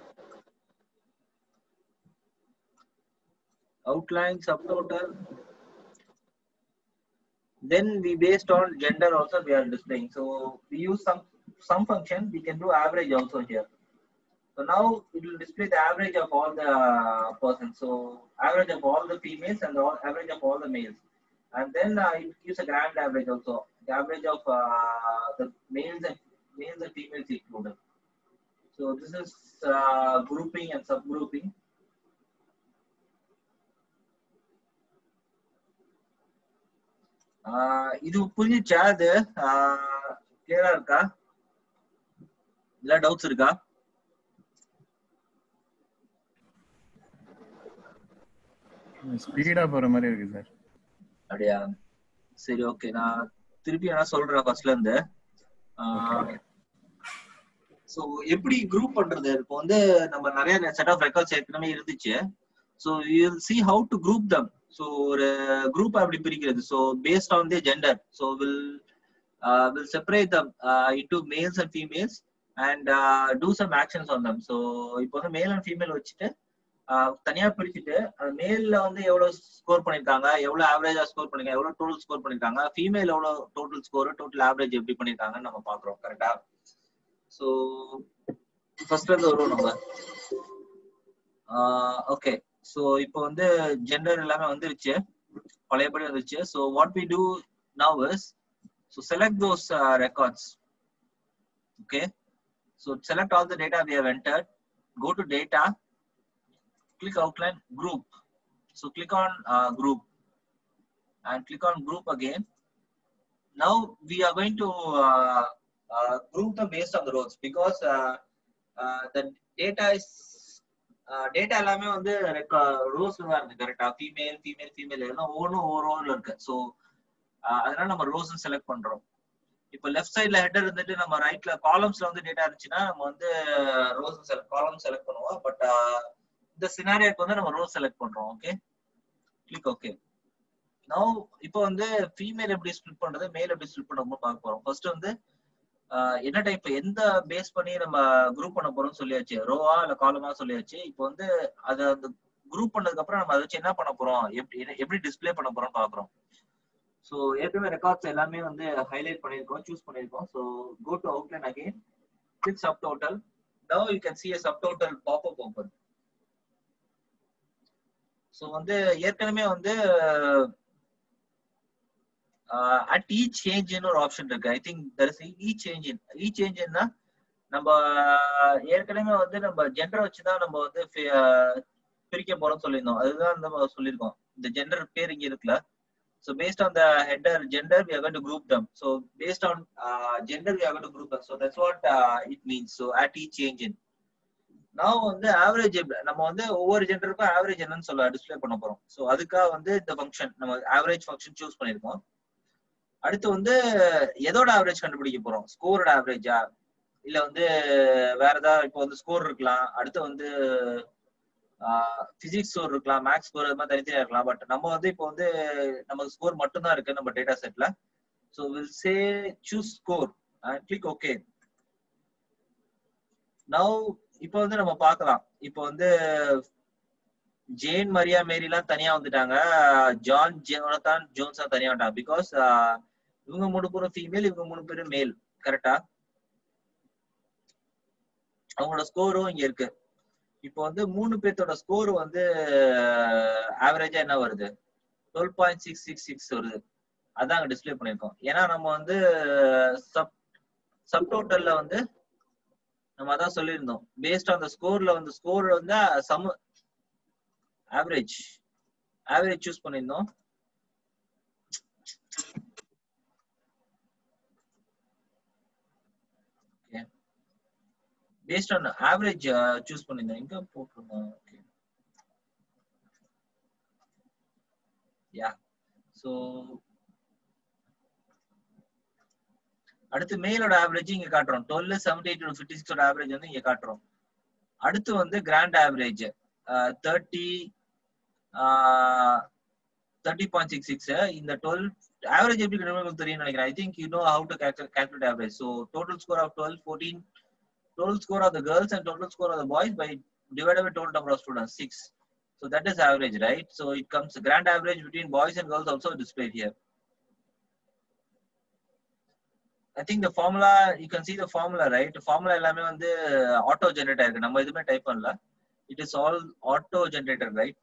outline, subtotal. Then we based on gender also we are displaying. So we use some function. We can do average also here. So now it will display the average of all the persons. So average of all the females and the average of all the males. And then it gives a grand average also. The average of the males and females included. So this is grouping and subgrouping. இது புரிஞ்சுச்சா? அது கிளியரா இருக்கா? இல்ல doubts இருக்கா? Speedo போற மாதிரி இருக்கு சார். அப்படியா? சரி, ஓகே. நான் திருப்பி என்ன சொல்றேன் ஃபர்ஸ்ட்ல இருந்து. ஸோ எப்படி குரூப் பண்றது? இப்போ வந்து நம்ம நிறைய செட் ஆஃப் ரெக்கார்ட்ஸ் ஏற்கனவே இருந்துச்சு. So you will see how to group them. So ஒரு குரூப் அப்படி பிரிக்கிறது. So based on the gender. So will separate them into males and females and do some actions on them. So இப்போ வந்து male and female வச்சுட்டு தனியா பிரிச்சுட்டு மேல்ல வந்து எவ்வளவு ஸ்கோர் பண்ணிருக்காங்க, எவ்வளவு ஆவரேஜா ஸ்கோர் பண்ணிருக்காங்க, எவ்வளவு டோட்டல் ஸ்கோர் பண்ணிருக்காங்க, ஃபீமேல் எவ்வளவு டோட்டல் ஸ்கோர், டோட்டல் ஆவரேஜ் எப்படி பண்ணிருக்காங்கன்னு நம்ம பாக்குறோம். கரெக்டா? ஸோ ஃபர்ஸ்ட் வந்து வருவோம் நம்ம. ஓகே, ஸோ இப்போ வந்து ஜெண்டர் எல்லாமே வந்துருச்சு, பழையபடி வந்துருச்சு. So what we do now is, so select those records. Okay, so select all the data we have entered. Go to data, click outline, group. So click on group and click on group again. Now we are going to group them based on the rows because the data is data எல்லாமே வந்து ரோஸ்ல தான் இருக்கு. கரெக்டா? Female எல்லாம் ஒவ்வொரு ரோல இருக்கு. So அதனால நம்ம ரோஸ் செலக்ட் பண்றோம். இப்போ லெஃப்ட் சைட்ல ஹெடர் இருந்துட்டு நம்ம ரைட்ல காலம்ஸ்ல வந்து டேட்டா இருந்துச்சுன்னா நம்ம வந்து ரோஸ் காலம் செலக்ட் பண்ணுவோம். பட் இந்த சினாரியோக்கு வந்து நம்ம ரோஸ் செலக்ட் பண்றோம். Okay, click okay. நவ இப்போ வந்து ஃபீமேல் எப்படி ஸ்ப்ளிட் பண்றது, மேல் எப்படி ஸ்ப்ளிட் பண்ணணும்னு பார்க்க போறோம். ஃபர்ஸ்ட் வந்து என்ன டைப், எந்த பேஸ் பண்ணி நம்ம குரூப் பண்ண போறோம்னு சொல்லியாச்சு. ரோவா இல்ல காலமா சொல்லியாச்சு. இப்போ வந்து அதை அந்த குரூப் பண்ணதுக்கு அப்புறம் நம்ம அதை வச்சு என்ன பண்ண போறோம், எப்படி டிஸ்பிளே பண்ண போறோம் பாக்குறோம். ஸோ ஏற்கனவே ரெக்கார்ட்ஸ் எல்லாமே வந்து ஹைலைட் பண்ணியிருக்கோம், சூஸ் பண்ணியிருக்கோம். So go to outline again, click subtotal. Now you can see a subtotal pop-up open. So வந்து ஏற்கனவே வந்து at each change in ஒரு ஆப்ஷன் இருக்கு. I think there is each change in நம்ம ஏற்கனவே வந்து நம்ம ஜெண்டர் வச்சுதான் நம்ம வந்து பிரிக்க போறோம்னு சொல்லியிருந்தோம். அதுதான் நம்ம சொல்லியிருக்கோம். இந்த ஜெண்டர் பேர் இங்க இருக்குல்ல. So based on the header gender, we are going to group them. So based on gender, we are going to group them. So that's what it means. So at each change in. Now வந்து average நம்ம வந்து ஒவ்வொரு ஜெண்டருக்கும் average என்னன்னு சொல்ல display பண்ண போறோம். So அதுக்காக வந்து இந்த ஃபங்க்ஷன் நம்ம ஆவரேஜ் ஃபங்க்ஷன் சூஸ் பண்ணிருக்கோம். அடுத்து வந்து எதோட ஆவரேஜ் கண்டுபிடிக்க போறோம், ஸ்கோரோட ஆவரேஜா இல்ல வந்து வேற ஏதாவது. இப்போ வந்து ஸ்கோர் இருக்கலாம், அடுத்து வந்து பிசிக்ஸ் ஸ்கோர் இருக்கலாம், மேக்ஸ் ஸ்கோர், அது மாதிரி தனித்தனியா இருக்கலாம். பட் நம்ம வந்து இப்போ வந்து நமக்கு ஸ்கோர் மட்டும் தான் இருக்கு நம்ம டேட்டா செட்ல. So will say choose score and click okay. Now இப்போ வந்து நம்ம பார்க்கலாம். இப்போ வந்து ஜேன், மரியா, மேரி எல்லாம் தனியா வந்துட்டாங்க. ஜான், ஜோனதான், ஜோன்ஸா தனியா வந்துட்டாங்க. பிகாஸ் இவங்க 3 பேரும் ஃபீமேல், இவங்க 3 பேரும் மேல். கரெக்டா? அவங்களோட ஸ்கோரும் இங்க இருக்கு. இப்போ வந்து 3 பேர்த்தோட ஸ்கோர் வந்து ஆவரேஜா என்ன வருது, 12.666 வருது. அதான் டிஸ்பிளே பண்ணிருக்கோம். ஏன்னா நம்ம வந்து சப்டோட்டல்ல வந்து நம்ம அதான் சொல்லியிருந்தோம். பேஸ்ட் ஆன் த ஸ்கோர்ல வந்து ஸ்கோர் வந்து சம் ஆவரேஜ் சூஸ் பண்ணியிருந்தோம். based on average choose பண்ணிருந்தேன். எங்க போட்டுருந்தோம்? ஓகே, யா. சோ அடுத்து மேலோட ஆவரேஜ் இங்க காட்டுறோம். 12, 78 to 56 ஓட ஆவரேஜ் வந்து இங்க காட்டுறோம். அடுத்து வந்து கிராண்ட் ஆவரேஜ் 30.66. இந்த 12 ஆவரேஜ் எப்படி உங்களுக்கு தெரியும் நினைக்கிறேன். I think you know how to calculate average. So total score of 12, 14, total score of the girls and total score of the boys by divided by total number of students, 6. So that is average, right? So it comes grand average between boys and girls also displayed here. I think the formula, you can see the formula, right? The formula எல்லாமே வந்து auto generator இருக்கு. நம்ம எதுவுமே type பண்ணல. It is all auto generator, right?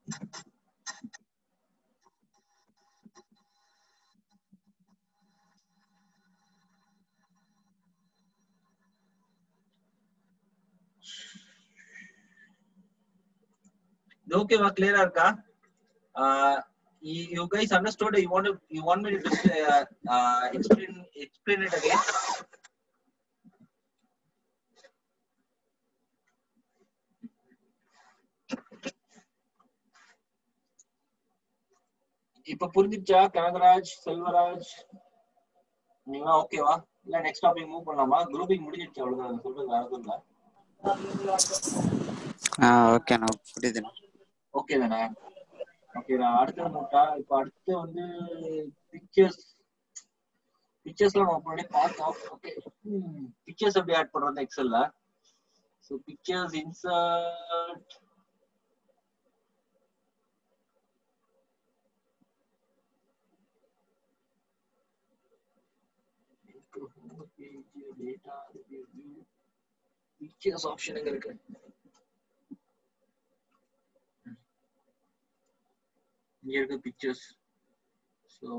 இது ஓகேவா, கிளியரா இருக்கா? You guys understood? You want me to just explain it again? இப்ப புரிஞ்சிச்சா கனகராஜ், செல்வராஜ்? நீங்க ஓகேவா? இல்ல நெக்ஸ்ட் டாபிக் மூவ் பண்ணலாமா? குரூப்பிங் முடிஞ்சிருச்சு, அவ்வளவுதான். சொல்றது வேற எதுவும் இல்ல. ஓகேண்ணா, புரியுது. ஓகே தானே? ஓகே, நான் அடுத்தது மூட்டா. இப்ப அடுத்து வந்து பிக்சர்ஸ்லாம் நம்ம முன்னாடி பார்த்தோம். ஓகே, பிக்சர்ஸ் எப்படி ஆட் பண்றது எக்ஸல்ல? So pictures insert, data pictures option எங்க இருக்கு? இங்க இருக்கு பிக்சர்ஸ். ஸோ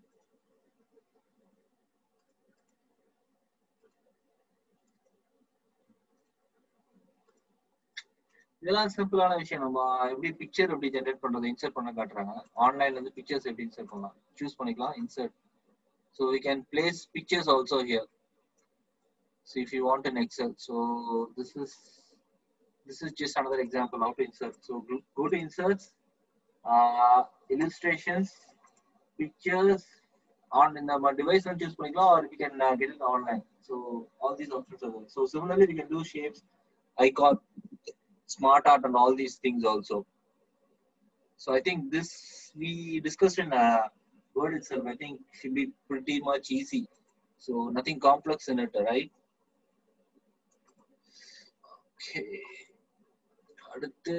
இதெல்லாம் சிம்பிளான விஷயம். நம்ம எப்படி பிக்சர் எப்படி ஜென்ரேட் பண்றது, இன்சர்ட் பண்ண காட்டுறாங்க. ஆன்லைன்ல இருந்து பிக்சர்ஸ் எப்படி இன்சர்ட் பண்ணலாம், சூஸ் பண்ணிக்கலாம், insert. So we can place pictures also here. So if you want in Excel, so this is just another example how to insert. So go to inserts, illustrations, pictures. On in the device and choose பண்ணிக்கலாம், or we can get it online. So all these options are there. So similarly we can do shapes, icon, smart art and all these things also. So I think this we discussed in Word itself. I think should be pretty much easy. So nothing complex in it, right? Okay. அடுத்து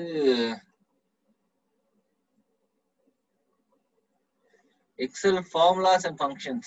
Excel formulas and functions.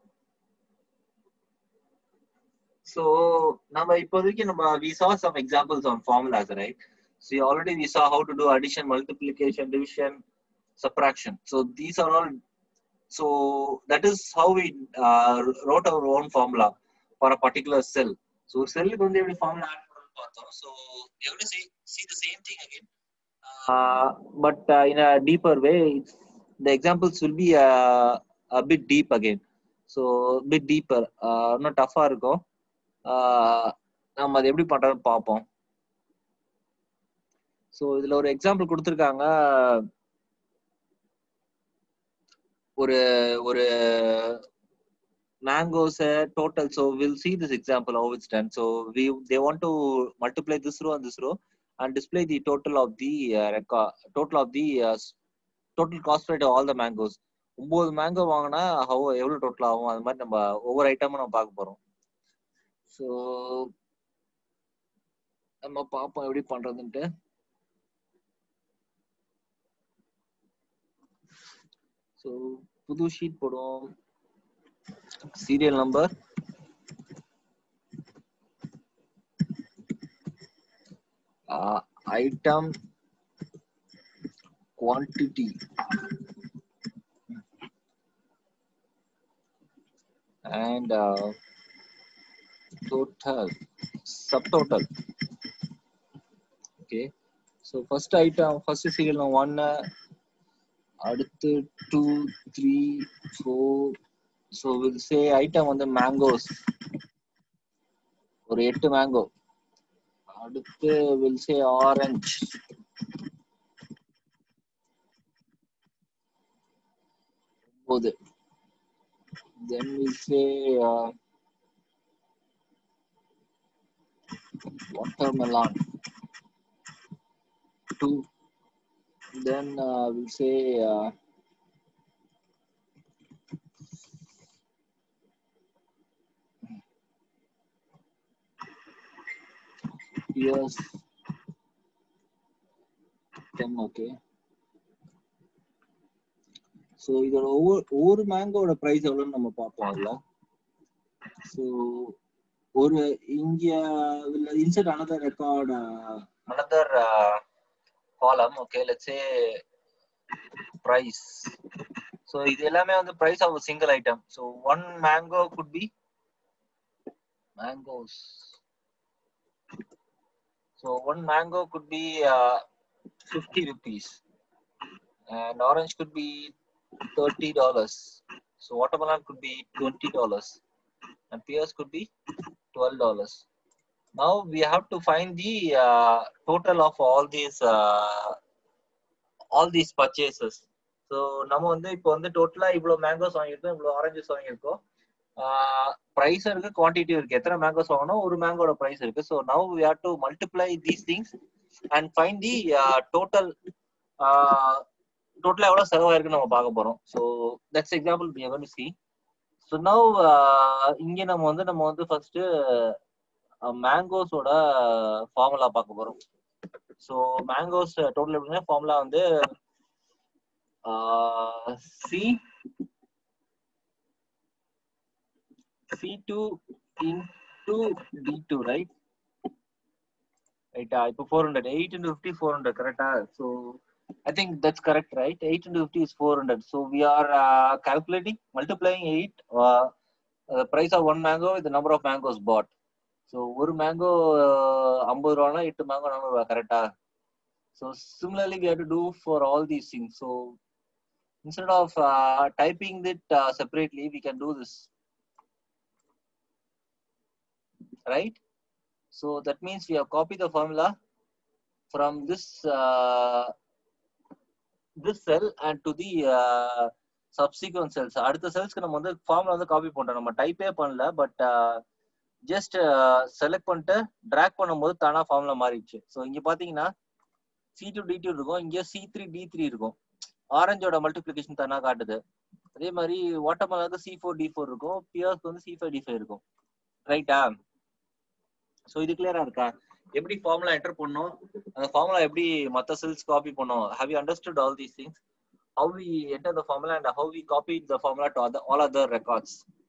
So நம்ம இப்போதைக்கு we saw some examples on formulas, right? So already we saw how to do addition, multiplication, division, subtraction. So these are all, so that is how we wrote our own formula for a particular cell. So cell க்கு வந்து எப்படி formula add பண்ணனும்னு பார்த்தோம். So you have to see the same thing again, but in a deeper way. The examples will be a bit deep again. So a bit deeper, not tough இருக்கும். நம்ம அதை எப்படி பண்றதுன்னு பார்ப்போம். ஸோ இதுல ஒரு எக்ஸாம்பிள் கொடுத்துருக்காங்க. ஒரு ஒரு mangoes total. So we'll see this example how it's done. So they want to multiply this row and this row and display the total of the record, total of the total cost rate of all the mangoes. 9 mango வாங்கினா எவ்வளவு total ஆகும், அது மாதிரி நம்ம ஒவ்வொரு ஐட்டமும் நம்ம பார்க்க போறோம். ஸோ நம்ம பார்ப்போம் எப்படி பண்றதுன்ட்டு. ஸோ புது ஷீட் போடுவோம். Serial number, item, quantity, and total, subtotal. Okay, so first item, first serial 1, அடுத்து 2, 3, 4. So we'll say item on the mangoes, ஒரு 8 mango. அடுத்து we'll say orange. Then we'll say watermelon 2. Then we'll say Pears 10. Okay. So இதோட ஒவ்வொரு மேங்கோட price எவ்வளவுன்னு நம்ம பார்ப்போம் அதுல. So ஒரு இங்க will insert another record, another column. Okay, let's say price. So இது எல்லாமே வந்து price of a single item. So one mango could be mangoes. So one mango could be 50 rupees, and orange could be $30. So watermelon could be $20, and pears could be $12. Now we have to find the total of all these purchases. So நம்ம வந்து இப்போ வந்து டோட்டலா இவ்வளவு mangoes வாங்கியிருக்கோம், இவ்வளவு oranges வாங்கியிருக்கோம், price இருக்கு, குவான்டிட்டி இருக்கு, எத்தனை மேங்கோஸ் வாங்கணும், ஒரு மேங்கோட பிரைஸ் இருக்கு. So now we have to multiply these things and find the டோட்டலா எவ்வளவு செலவாயிருக்குன்னு நம்ம பார்க்க போறோம். So that's example we are going to see. So now இங்க நம்ம வந்து ஃபர்ஸ்ட் மேங்கோஸோட ஃபார்முலா பார்க்க போறோம். ஸோ மேங்கோஸ் டோட்டல் எப்படின்னா ஃபார்முலா வந்து C2 into D2, right? Right. இப்போ 400, 8 into 50 400, correct? So I think that's correct, right? 8 into 50 is 400. So we are calculating, multiplying 8, the price of one mango with the number of mangoes bought. So ஒரு mango 50 ரூபானா 8 mango 400 ரூபாய், correct? So similarly we have to do for all these things. So instead of typing it separately, we can do this, right? So that means we have copied the formula from this cell and to the subsequent cells. அடுத்த செல்ஸ்க்கு நம்ம வந்து formula வந்து copy பண்றோம். நம்ம டைப்பே பண்ணல, but just select பண்ணிட்டு drag பண்ணும்போது தானா ஃபார்முலா மாறிடுச்சு. ஸோ இங்க பாத்தீங்கன்னா C2 D2 இருக்கும், இங்க C3 D3 இருக்கும். ஆரஞ்சோட மல்டிபிளிகேஷன் தானா காட்டுது. அதே மாதிரி வாட்டர்மெலனுக்கு C4 D4 இருக்கும், பியர்ஸ்க்கு வந்து C5 D5 இருக்கும், ரைட்டா? ஸோ இது கிளியரா இருக்கா? எப்படி ஃபார்முலா என்டர் பண்ணோம், அந்த ஃபார்முலா எப்படி மற்ற செல்ஸ் காப்பி பண்ணோம்? Have you understood all these things? How we enter the formula and how we copy the formula to all other records?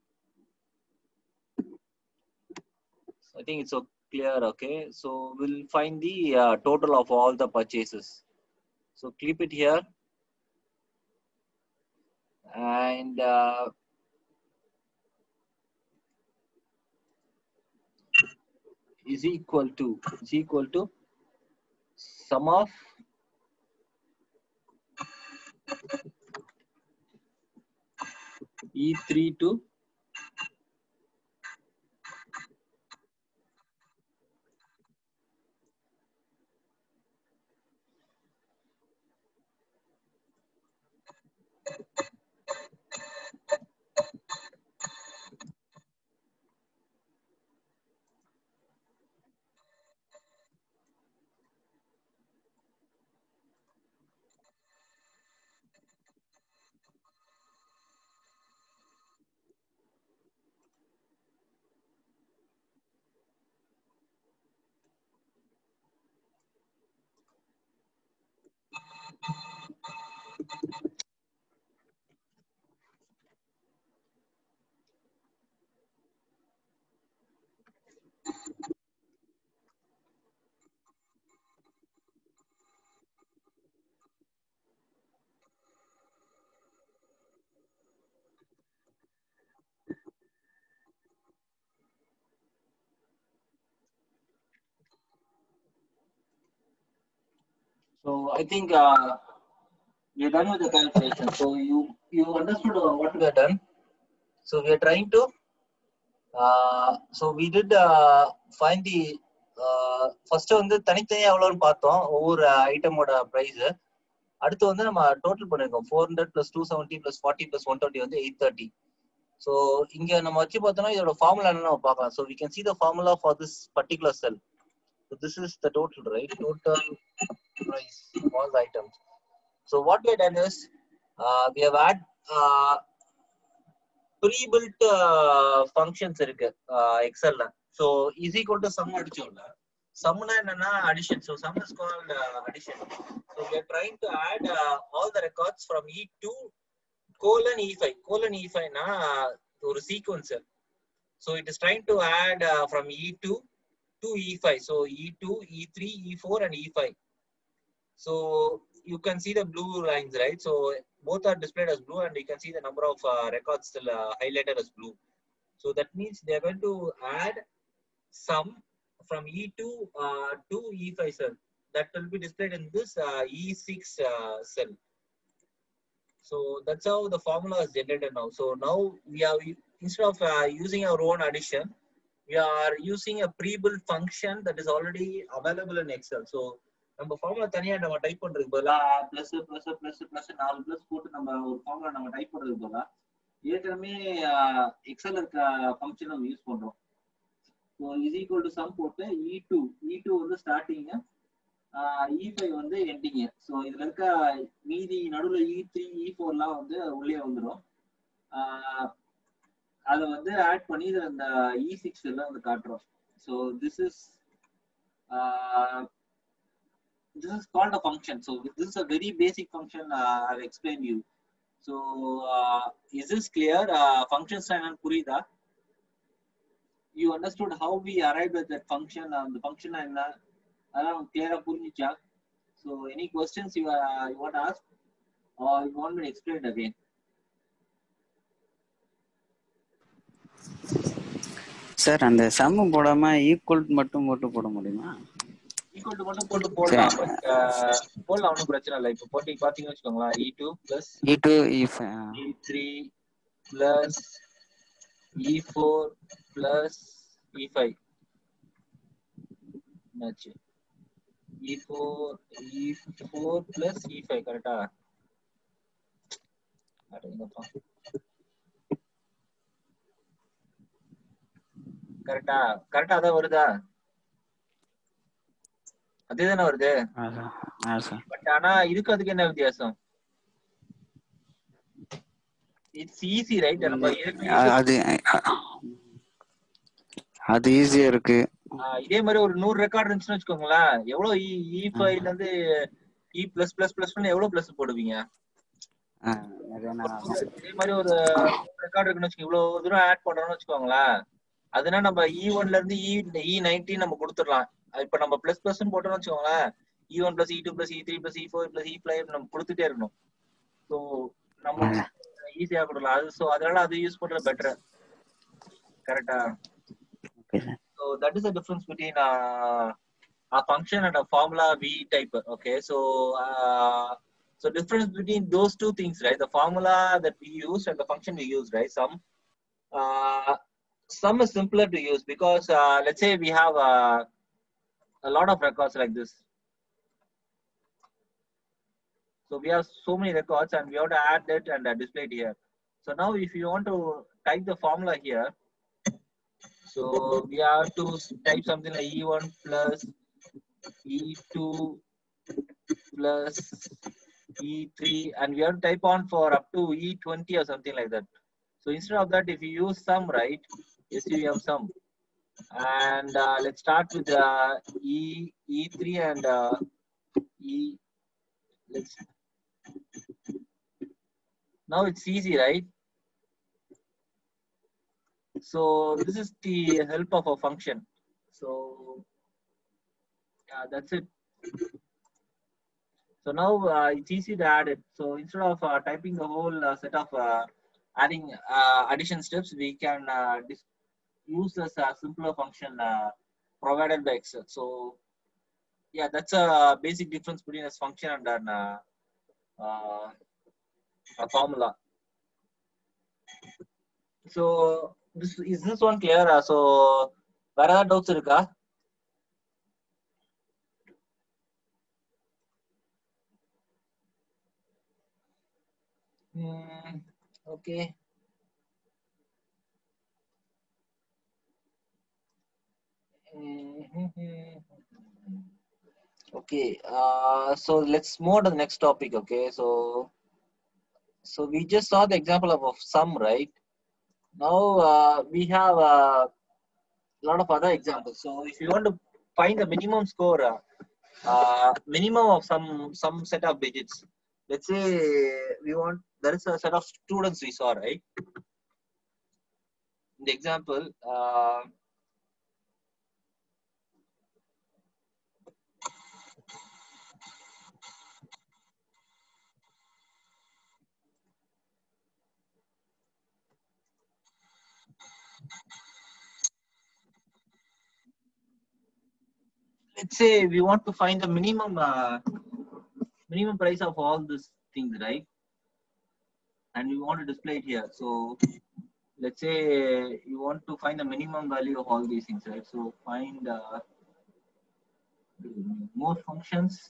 I think it's so clear. Okay, so we'll find the total of all the purchases. So clip it here, and is equal to sum of E3 to So I think we're done with the calculation. So you understood what we have done. So we are trying to so we did find the first வந்து தனித்தனியா எவ்வளவுன்னு பார்த்தோம் ஒவ்வொரு ஐட்டமோட price. அடுத்து வந்து நம்ம total பண்ணிருக்கோம் 400 plus 270 plus 40 plus 120 வந்து 830. So இங்க நம்ம வச்சு பார்த்தோம்னா இதோட ஃபார்முலா என்னன்னு நம்ம பார்க்கலாம். So we can see the formula for this particular cell. So this is the total, right? Total price of all the items. So what we have done is we have had pre-built functions இருக்கு எக்ஸல்ல. So is equal to sum அடிச்சோம்ல. Sum na addition. So sum is called addition. So we are trying to add all the records from E2 colon E5. Colon E5 na ஒரு sequencer. So it is trying to add from E2 to E5. So E2, E3, E4 and E5. So you can see the blue lines, right? So both are displayed as blue and you can see the number of records still highlighted as blue. So that means they are going to add sum from E2 to E5 cell. That will be displayed in this E6 cell. So that's how the formula is generated now. So now we are, instead of using our own addition, we are using a pre-built function that is already available in Excel. So நம்ம formula தனியா நம்ம type பண்றதுக்கு பதிலா plus plus plus plus 4 plus போட்டு நம்ம ஒரு formula நம்ம type பண்றதுக்கு பதிலா ஏற்கனவே எக்ஸல் இருக்க ஃபங்க்ஷன் நம்ம யூஸ் பண்றோம். So is equal to sum போட்டு E2 வந்து ஸ்டார்டிங், E5 வந்து எண்டிங். ஸோ இதுல இருக்க மீதி நடுவில் E3 E4 வந்து உள்ளே வந்துடும். அதை வந்து ஆட் பண்ணி இதில் இந்த E6 எல்லாம் வந்து காட்டுறோம். So this is called a function. So this is a very basic function I've explained you. So is this clear? Functions and purida. You understood how we arrived at that function? The function and clear puricha. So any questions you want to ask, or you want me to explain it again? Sir அந்த sum போடாம equal மட்டும் போட முடியுமா? Equal to மட்டும் போட்டு போடலாம். But போடலாம், ஒன்றும் பிரச்சனை இல்லை. இப்போ போட்டு பார்த்தீங்கன்னு வச்சுக்கோங்களேன், E2 plus E3 plus E4 plus E5 என்னாச்சு? E4 plus E5 கரெக்டா? கரெக்டா அதான் வருதா? அதேதானே வருது. பட் ஆனா இதுக்கு அதுக்கு என்ன வித்தியாசம்? It's easy right. நம்ம அது ஈஸியா இருக்கு. இதே மாதிரி ஒரு 100 ரெக்கார்ட் இருந்துச்சுன்னு வச்சுக்கோங்களேன், எவ்வளவு E5ல இருந்து E பிளஸ் பிளஸ் பிளஸ் எவ்வளவு பிளஸ் போடுவீங்க? இதே மாதிரி ஒரு ரெக்கார்ட் இருக்குன்னு வச்சுக்கோங்க, இவ்வளவு தூரம் ஆட் பண்றோம்னு வச்சுக்கோங்களேன், அதுனா நம்ம E1ல இருந்து E19 நம்ம கொடுத்துடலாம். இப்ப நம்ம பிளஸ் பிளஸ் போட்டோம்னு வச்சுக்கோங்களேன், E1 plus E2 plus E3 plus E4 plus E5 நம்ம கொடுத்துட்டே இருக்கணும். ஸோ நம்ம ஈஸியா கொடுக்கலாம் அது. ஸோ அதனால அது யூஸ் பண்றது பெட்டர். கரெக்டா? So that is the difference between a function and a formula V type. Okay, so difference between those two things, right? The formula that we use and the function we use, right? Some is simpler to use because let's say we have a lot of records like this. So we have so many records and we have to add it and display it here. So now if you want to type the formula here, so we have to type something like E1 plus E2 plus E3 and we have to type on for up to E20 or something like that. So instead of that, if you use sum, right? Yes, you have sum. And let's start with E3 and now it's easy, right? So this is the help of a function. So yeah, that's it. So now it's easy to add it. So instead of typing the whole set of adding addition steps, we can use this simpler function provided by Excel. So yeah, that's a basic difference between this function and a formula. So is this one clear? So where are the doubts irukka? Okay. Okay, so let's move to the next topic. Okay, so we just saw the example of sum, right? Now we have a lot of other examples. So if you want to find the minimum score, minimum of some set of digits. Let's say we want, there is a set of students we saw, right? In the example, let's say we want to find the minimum price of all these things, right? And we want to display it here. So let's say you want to find the minimum value of all these things, right? So find more functions.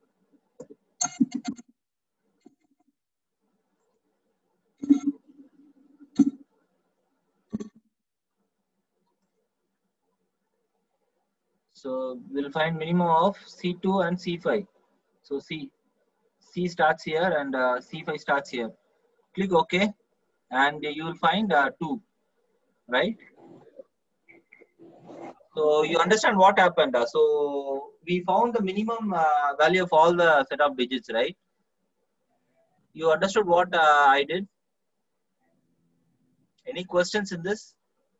So we'll find minimum of C2 and C5. So C starts here and C5 starts here. Click OK, and you will find 2, right? So you understand what happened. So we found the minimum value of all the set of digits, right? You understood what I did? Any questions in this?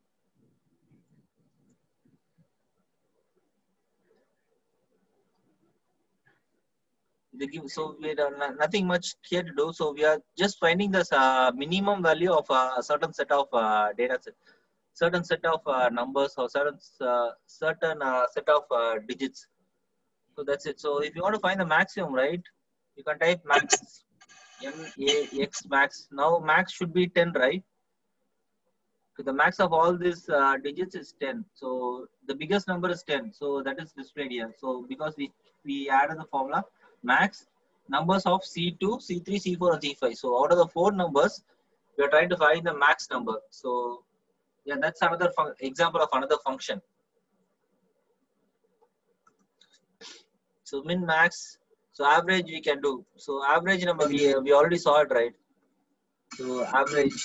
So we are nothing much here to do. So we are just finding this minimum value of a certain set of data set, certain set of numbers, or certain set of digits. So that's it. So if you want to find the maximum, right, you can type max, M-A-X max. Now max should be 10, right? So the max of all these digits is 10. So the biggest number is 10. So that is displayed here. So because we added the formula max numbers of C2, C3, C4, and C5. So out of the 4 numbers, we are trying to find the max number. So yeah, that's another example of another function. So min max. So average we can do. So average number we already saw it, right? So average.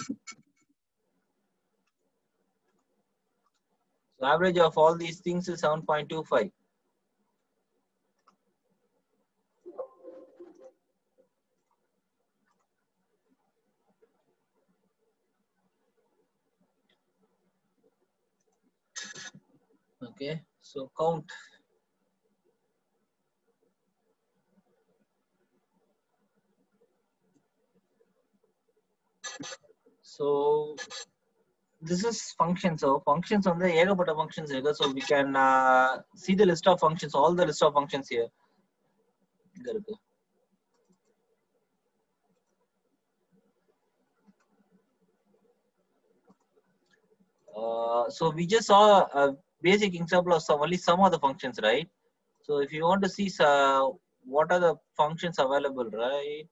So average of all these things is 7.25. Okay, so count. So this is function. So functions on the Egapata functions here. So we can see the list of functions, all the list of functions here. So we just saw a basic example of only some of the functions, right? So if you want to see what are the functions available, right?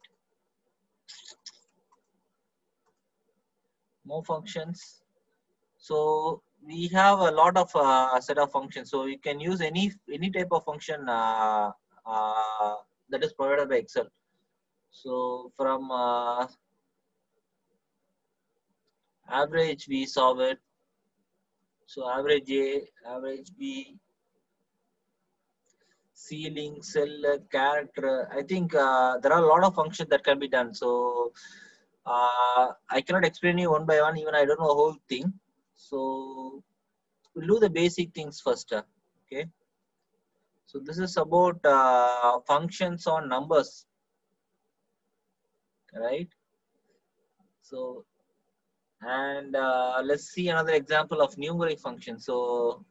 More functions. So we have a lot of set of functions. So you can use any type of function that is provided by Excel. So from average we solve it. So average A, average B, ceiling, cell, character. I think there are a lot of functions that can be done. So I cannot explain you one by one. Even I don't know the whole thing. So we'll do the basic things first. Okay. So this is about functions on numbers, right? So and let's see another example of numeric function. So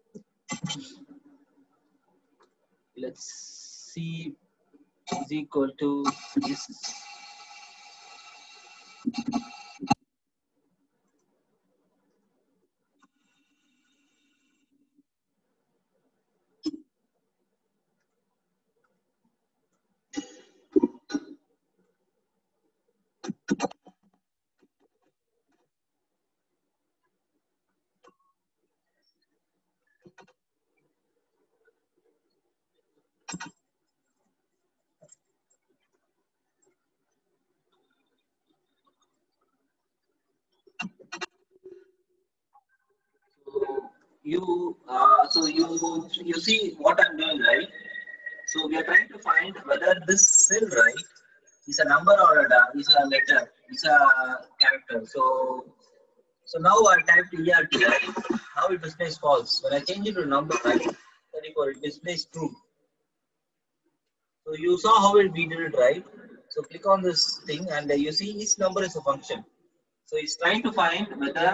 let's see is equal to this. you see what I'm doing, right? So we are trying to find whether this cell, right, is a number or is a letter, is a character. So now I typed ERT, right? Now it displays false. When I change it to number, right, 34, it displays true. So you saw how we did it, right? So click on this thing and you see each number is a function. So it's trying to find whether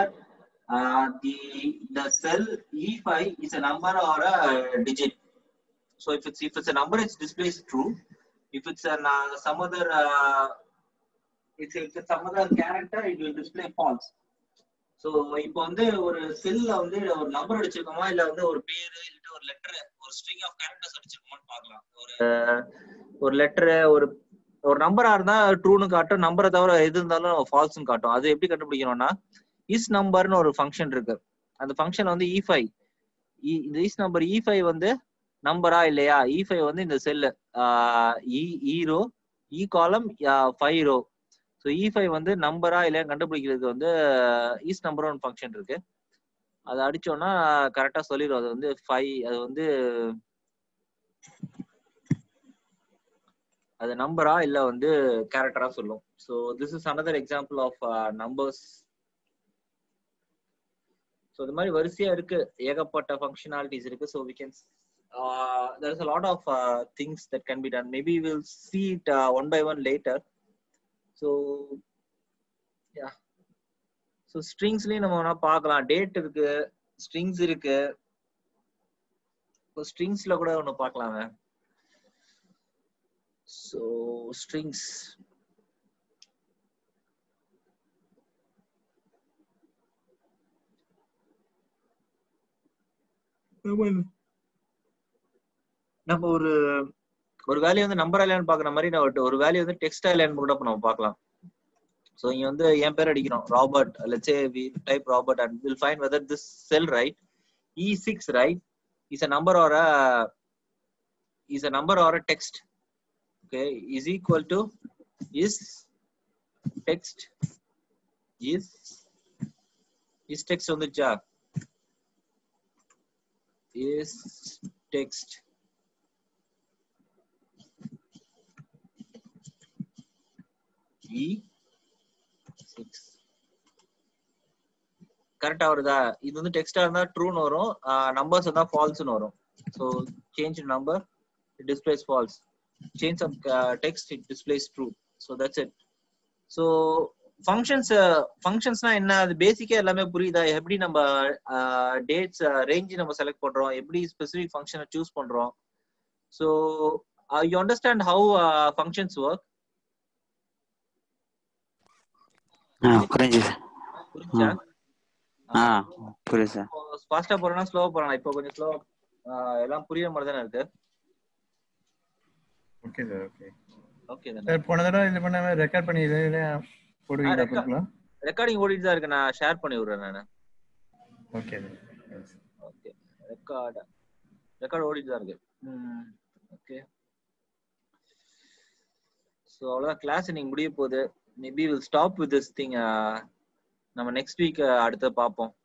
the cell E5 is a number or a digit. So if it's a number, it displays true. If it's some other if it's some other character, it will display false. So இப்போ வந்து ஒரு செல்ல வந்து ஒரு number அடிச்சிருக்கோமா இல்ல வந்து ஒரு பேரு இல்ல ஒரு லெட்டர் ஒரு ஸ்ட்ரிங் ஆஃப் கேரக்டர்ஸ் அடிச்சிருக்கோமான்னு பார்க்கலாம். ஒரு லெட்டர் ஒரு நம்பரா இருந்தா ட்ரூன்னு காட்டும், நம்பரை தவிர எது இருந்தாலும் ஃபால்ஸ்னு காட்டும். அது எப்படி கண்டுபிடிக்கணும்னா இஸ் நம்பர்னு ஒரு ஃபங்க்ஷன் இருக்கு. அந்த ஃபங்க்ஷன் வந்து E5, இந்த இஸ் நம்பர் E5 வந்து நம்பரா இல்லையா? E5 வந்து இந்த செல்லு E ரோ, E காலம் 5 ரோ. ஸோ E5 வந்து நம்பரா இல்லையா கண்டுபிடிக்கிறதுக்கு வந்து இஸ் நம்பர் ஒன் ஃபங்க்ஷன் இருக்கு. அதை அடிச்சோம்னா கரெக்டா சொல்லிடும். அது வந்து 5, அது வந்து அது நம்பரா இல்ல வந்து கேரக்டரா சொல்லும். So this is another example of numbers. So இது மாதிரி வரிசையா இருக்கு, ஏகப்பட்ட ஃபங்க்ஷனாலிட்டிஸ் இருக்கு. So we can there is a lot of things that can be done. Maybe we'll see it one by one later. So yeah, so stringsலயும் நம்ம வேணா பார்க்கலாம். டேட் இருக்கு, ஸ்ட்ரிங்ஸ் இருக்கு. இப்போ ஸ்ட்ரிங்ஸ்ல கூட ஒன்று பார்க்கலாமே. So strings, நம்ம ஒரு வேல்யூ வந்து நம்பரா இல்லையான்னு பாக்குற மாதிரி ஒரு வேல்யூ வந்து டெக்ஸ்டா இல்லையான்னு கூட நம்ம பார்க்கலாம். ஸோ இங்க வந்து என் பேர் அடிக்கிறோம் Robert. let's say we type Robert and we'll find whether this cell, right, E6, right, is a number or a text. Okay, is equal to is text is text வந்துச்சா? is text E6 கரெக்டா வருதா? இது வந்து டெக்ஸ்டா இருந்தா ட்ரூன்னு வரும், numbers இருந்தா ஃபால்ஸ்னு வரும். So change number, it displays false. Change some text, it displays true. So that's it. So functionsனா என்ன? அது பேசிக்கா எல்லாமே புரியுதா? எப்படி நம்ம டேட்ஸ் ரேஞ்ச் நம்ம செலக்ட் பண்றோம், எப்படி ஸ்பெசிபிக் ஃபங்க்ஷனை சூஸ் பண்றோம். So you understand how functions work? புரிஞ்சுது. புரிஞ்சா? புரியுது. ஃபாஸ்டா போறேன்னா ஸ்லோவா போறேன்? இப்போ கொஞ்சம் ஸ்லோ, எல்லாம் புரியுற மாதிரி தானே இருக்கு. Okay sir. ஓகே தான் சார். போன தடவை இது பண்ண ரெக்கார்ட் பண்ணி இதே போடுவீங்களா? போடுங்களா? ரெக்கார்டிங் ஓடிட்டு தான் இருக்கு, நான் ஷேர் பண்ணி விடுறேன் நான். ஓகே ஓகே, ரெக்கார்ட் ஓடிட்டு தான் இருக்கு. ஓகே, ஸோ அவ்வளோதான், கிளாஸ் இன்னைக்கு முடிய போகுது. Maybe will stop with this thing. நம்ம நெக்ஸ்ட் வீக் அடுத்து பார்ப்போம்.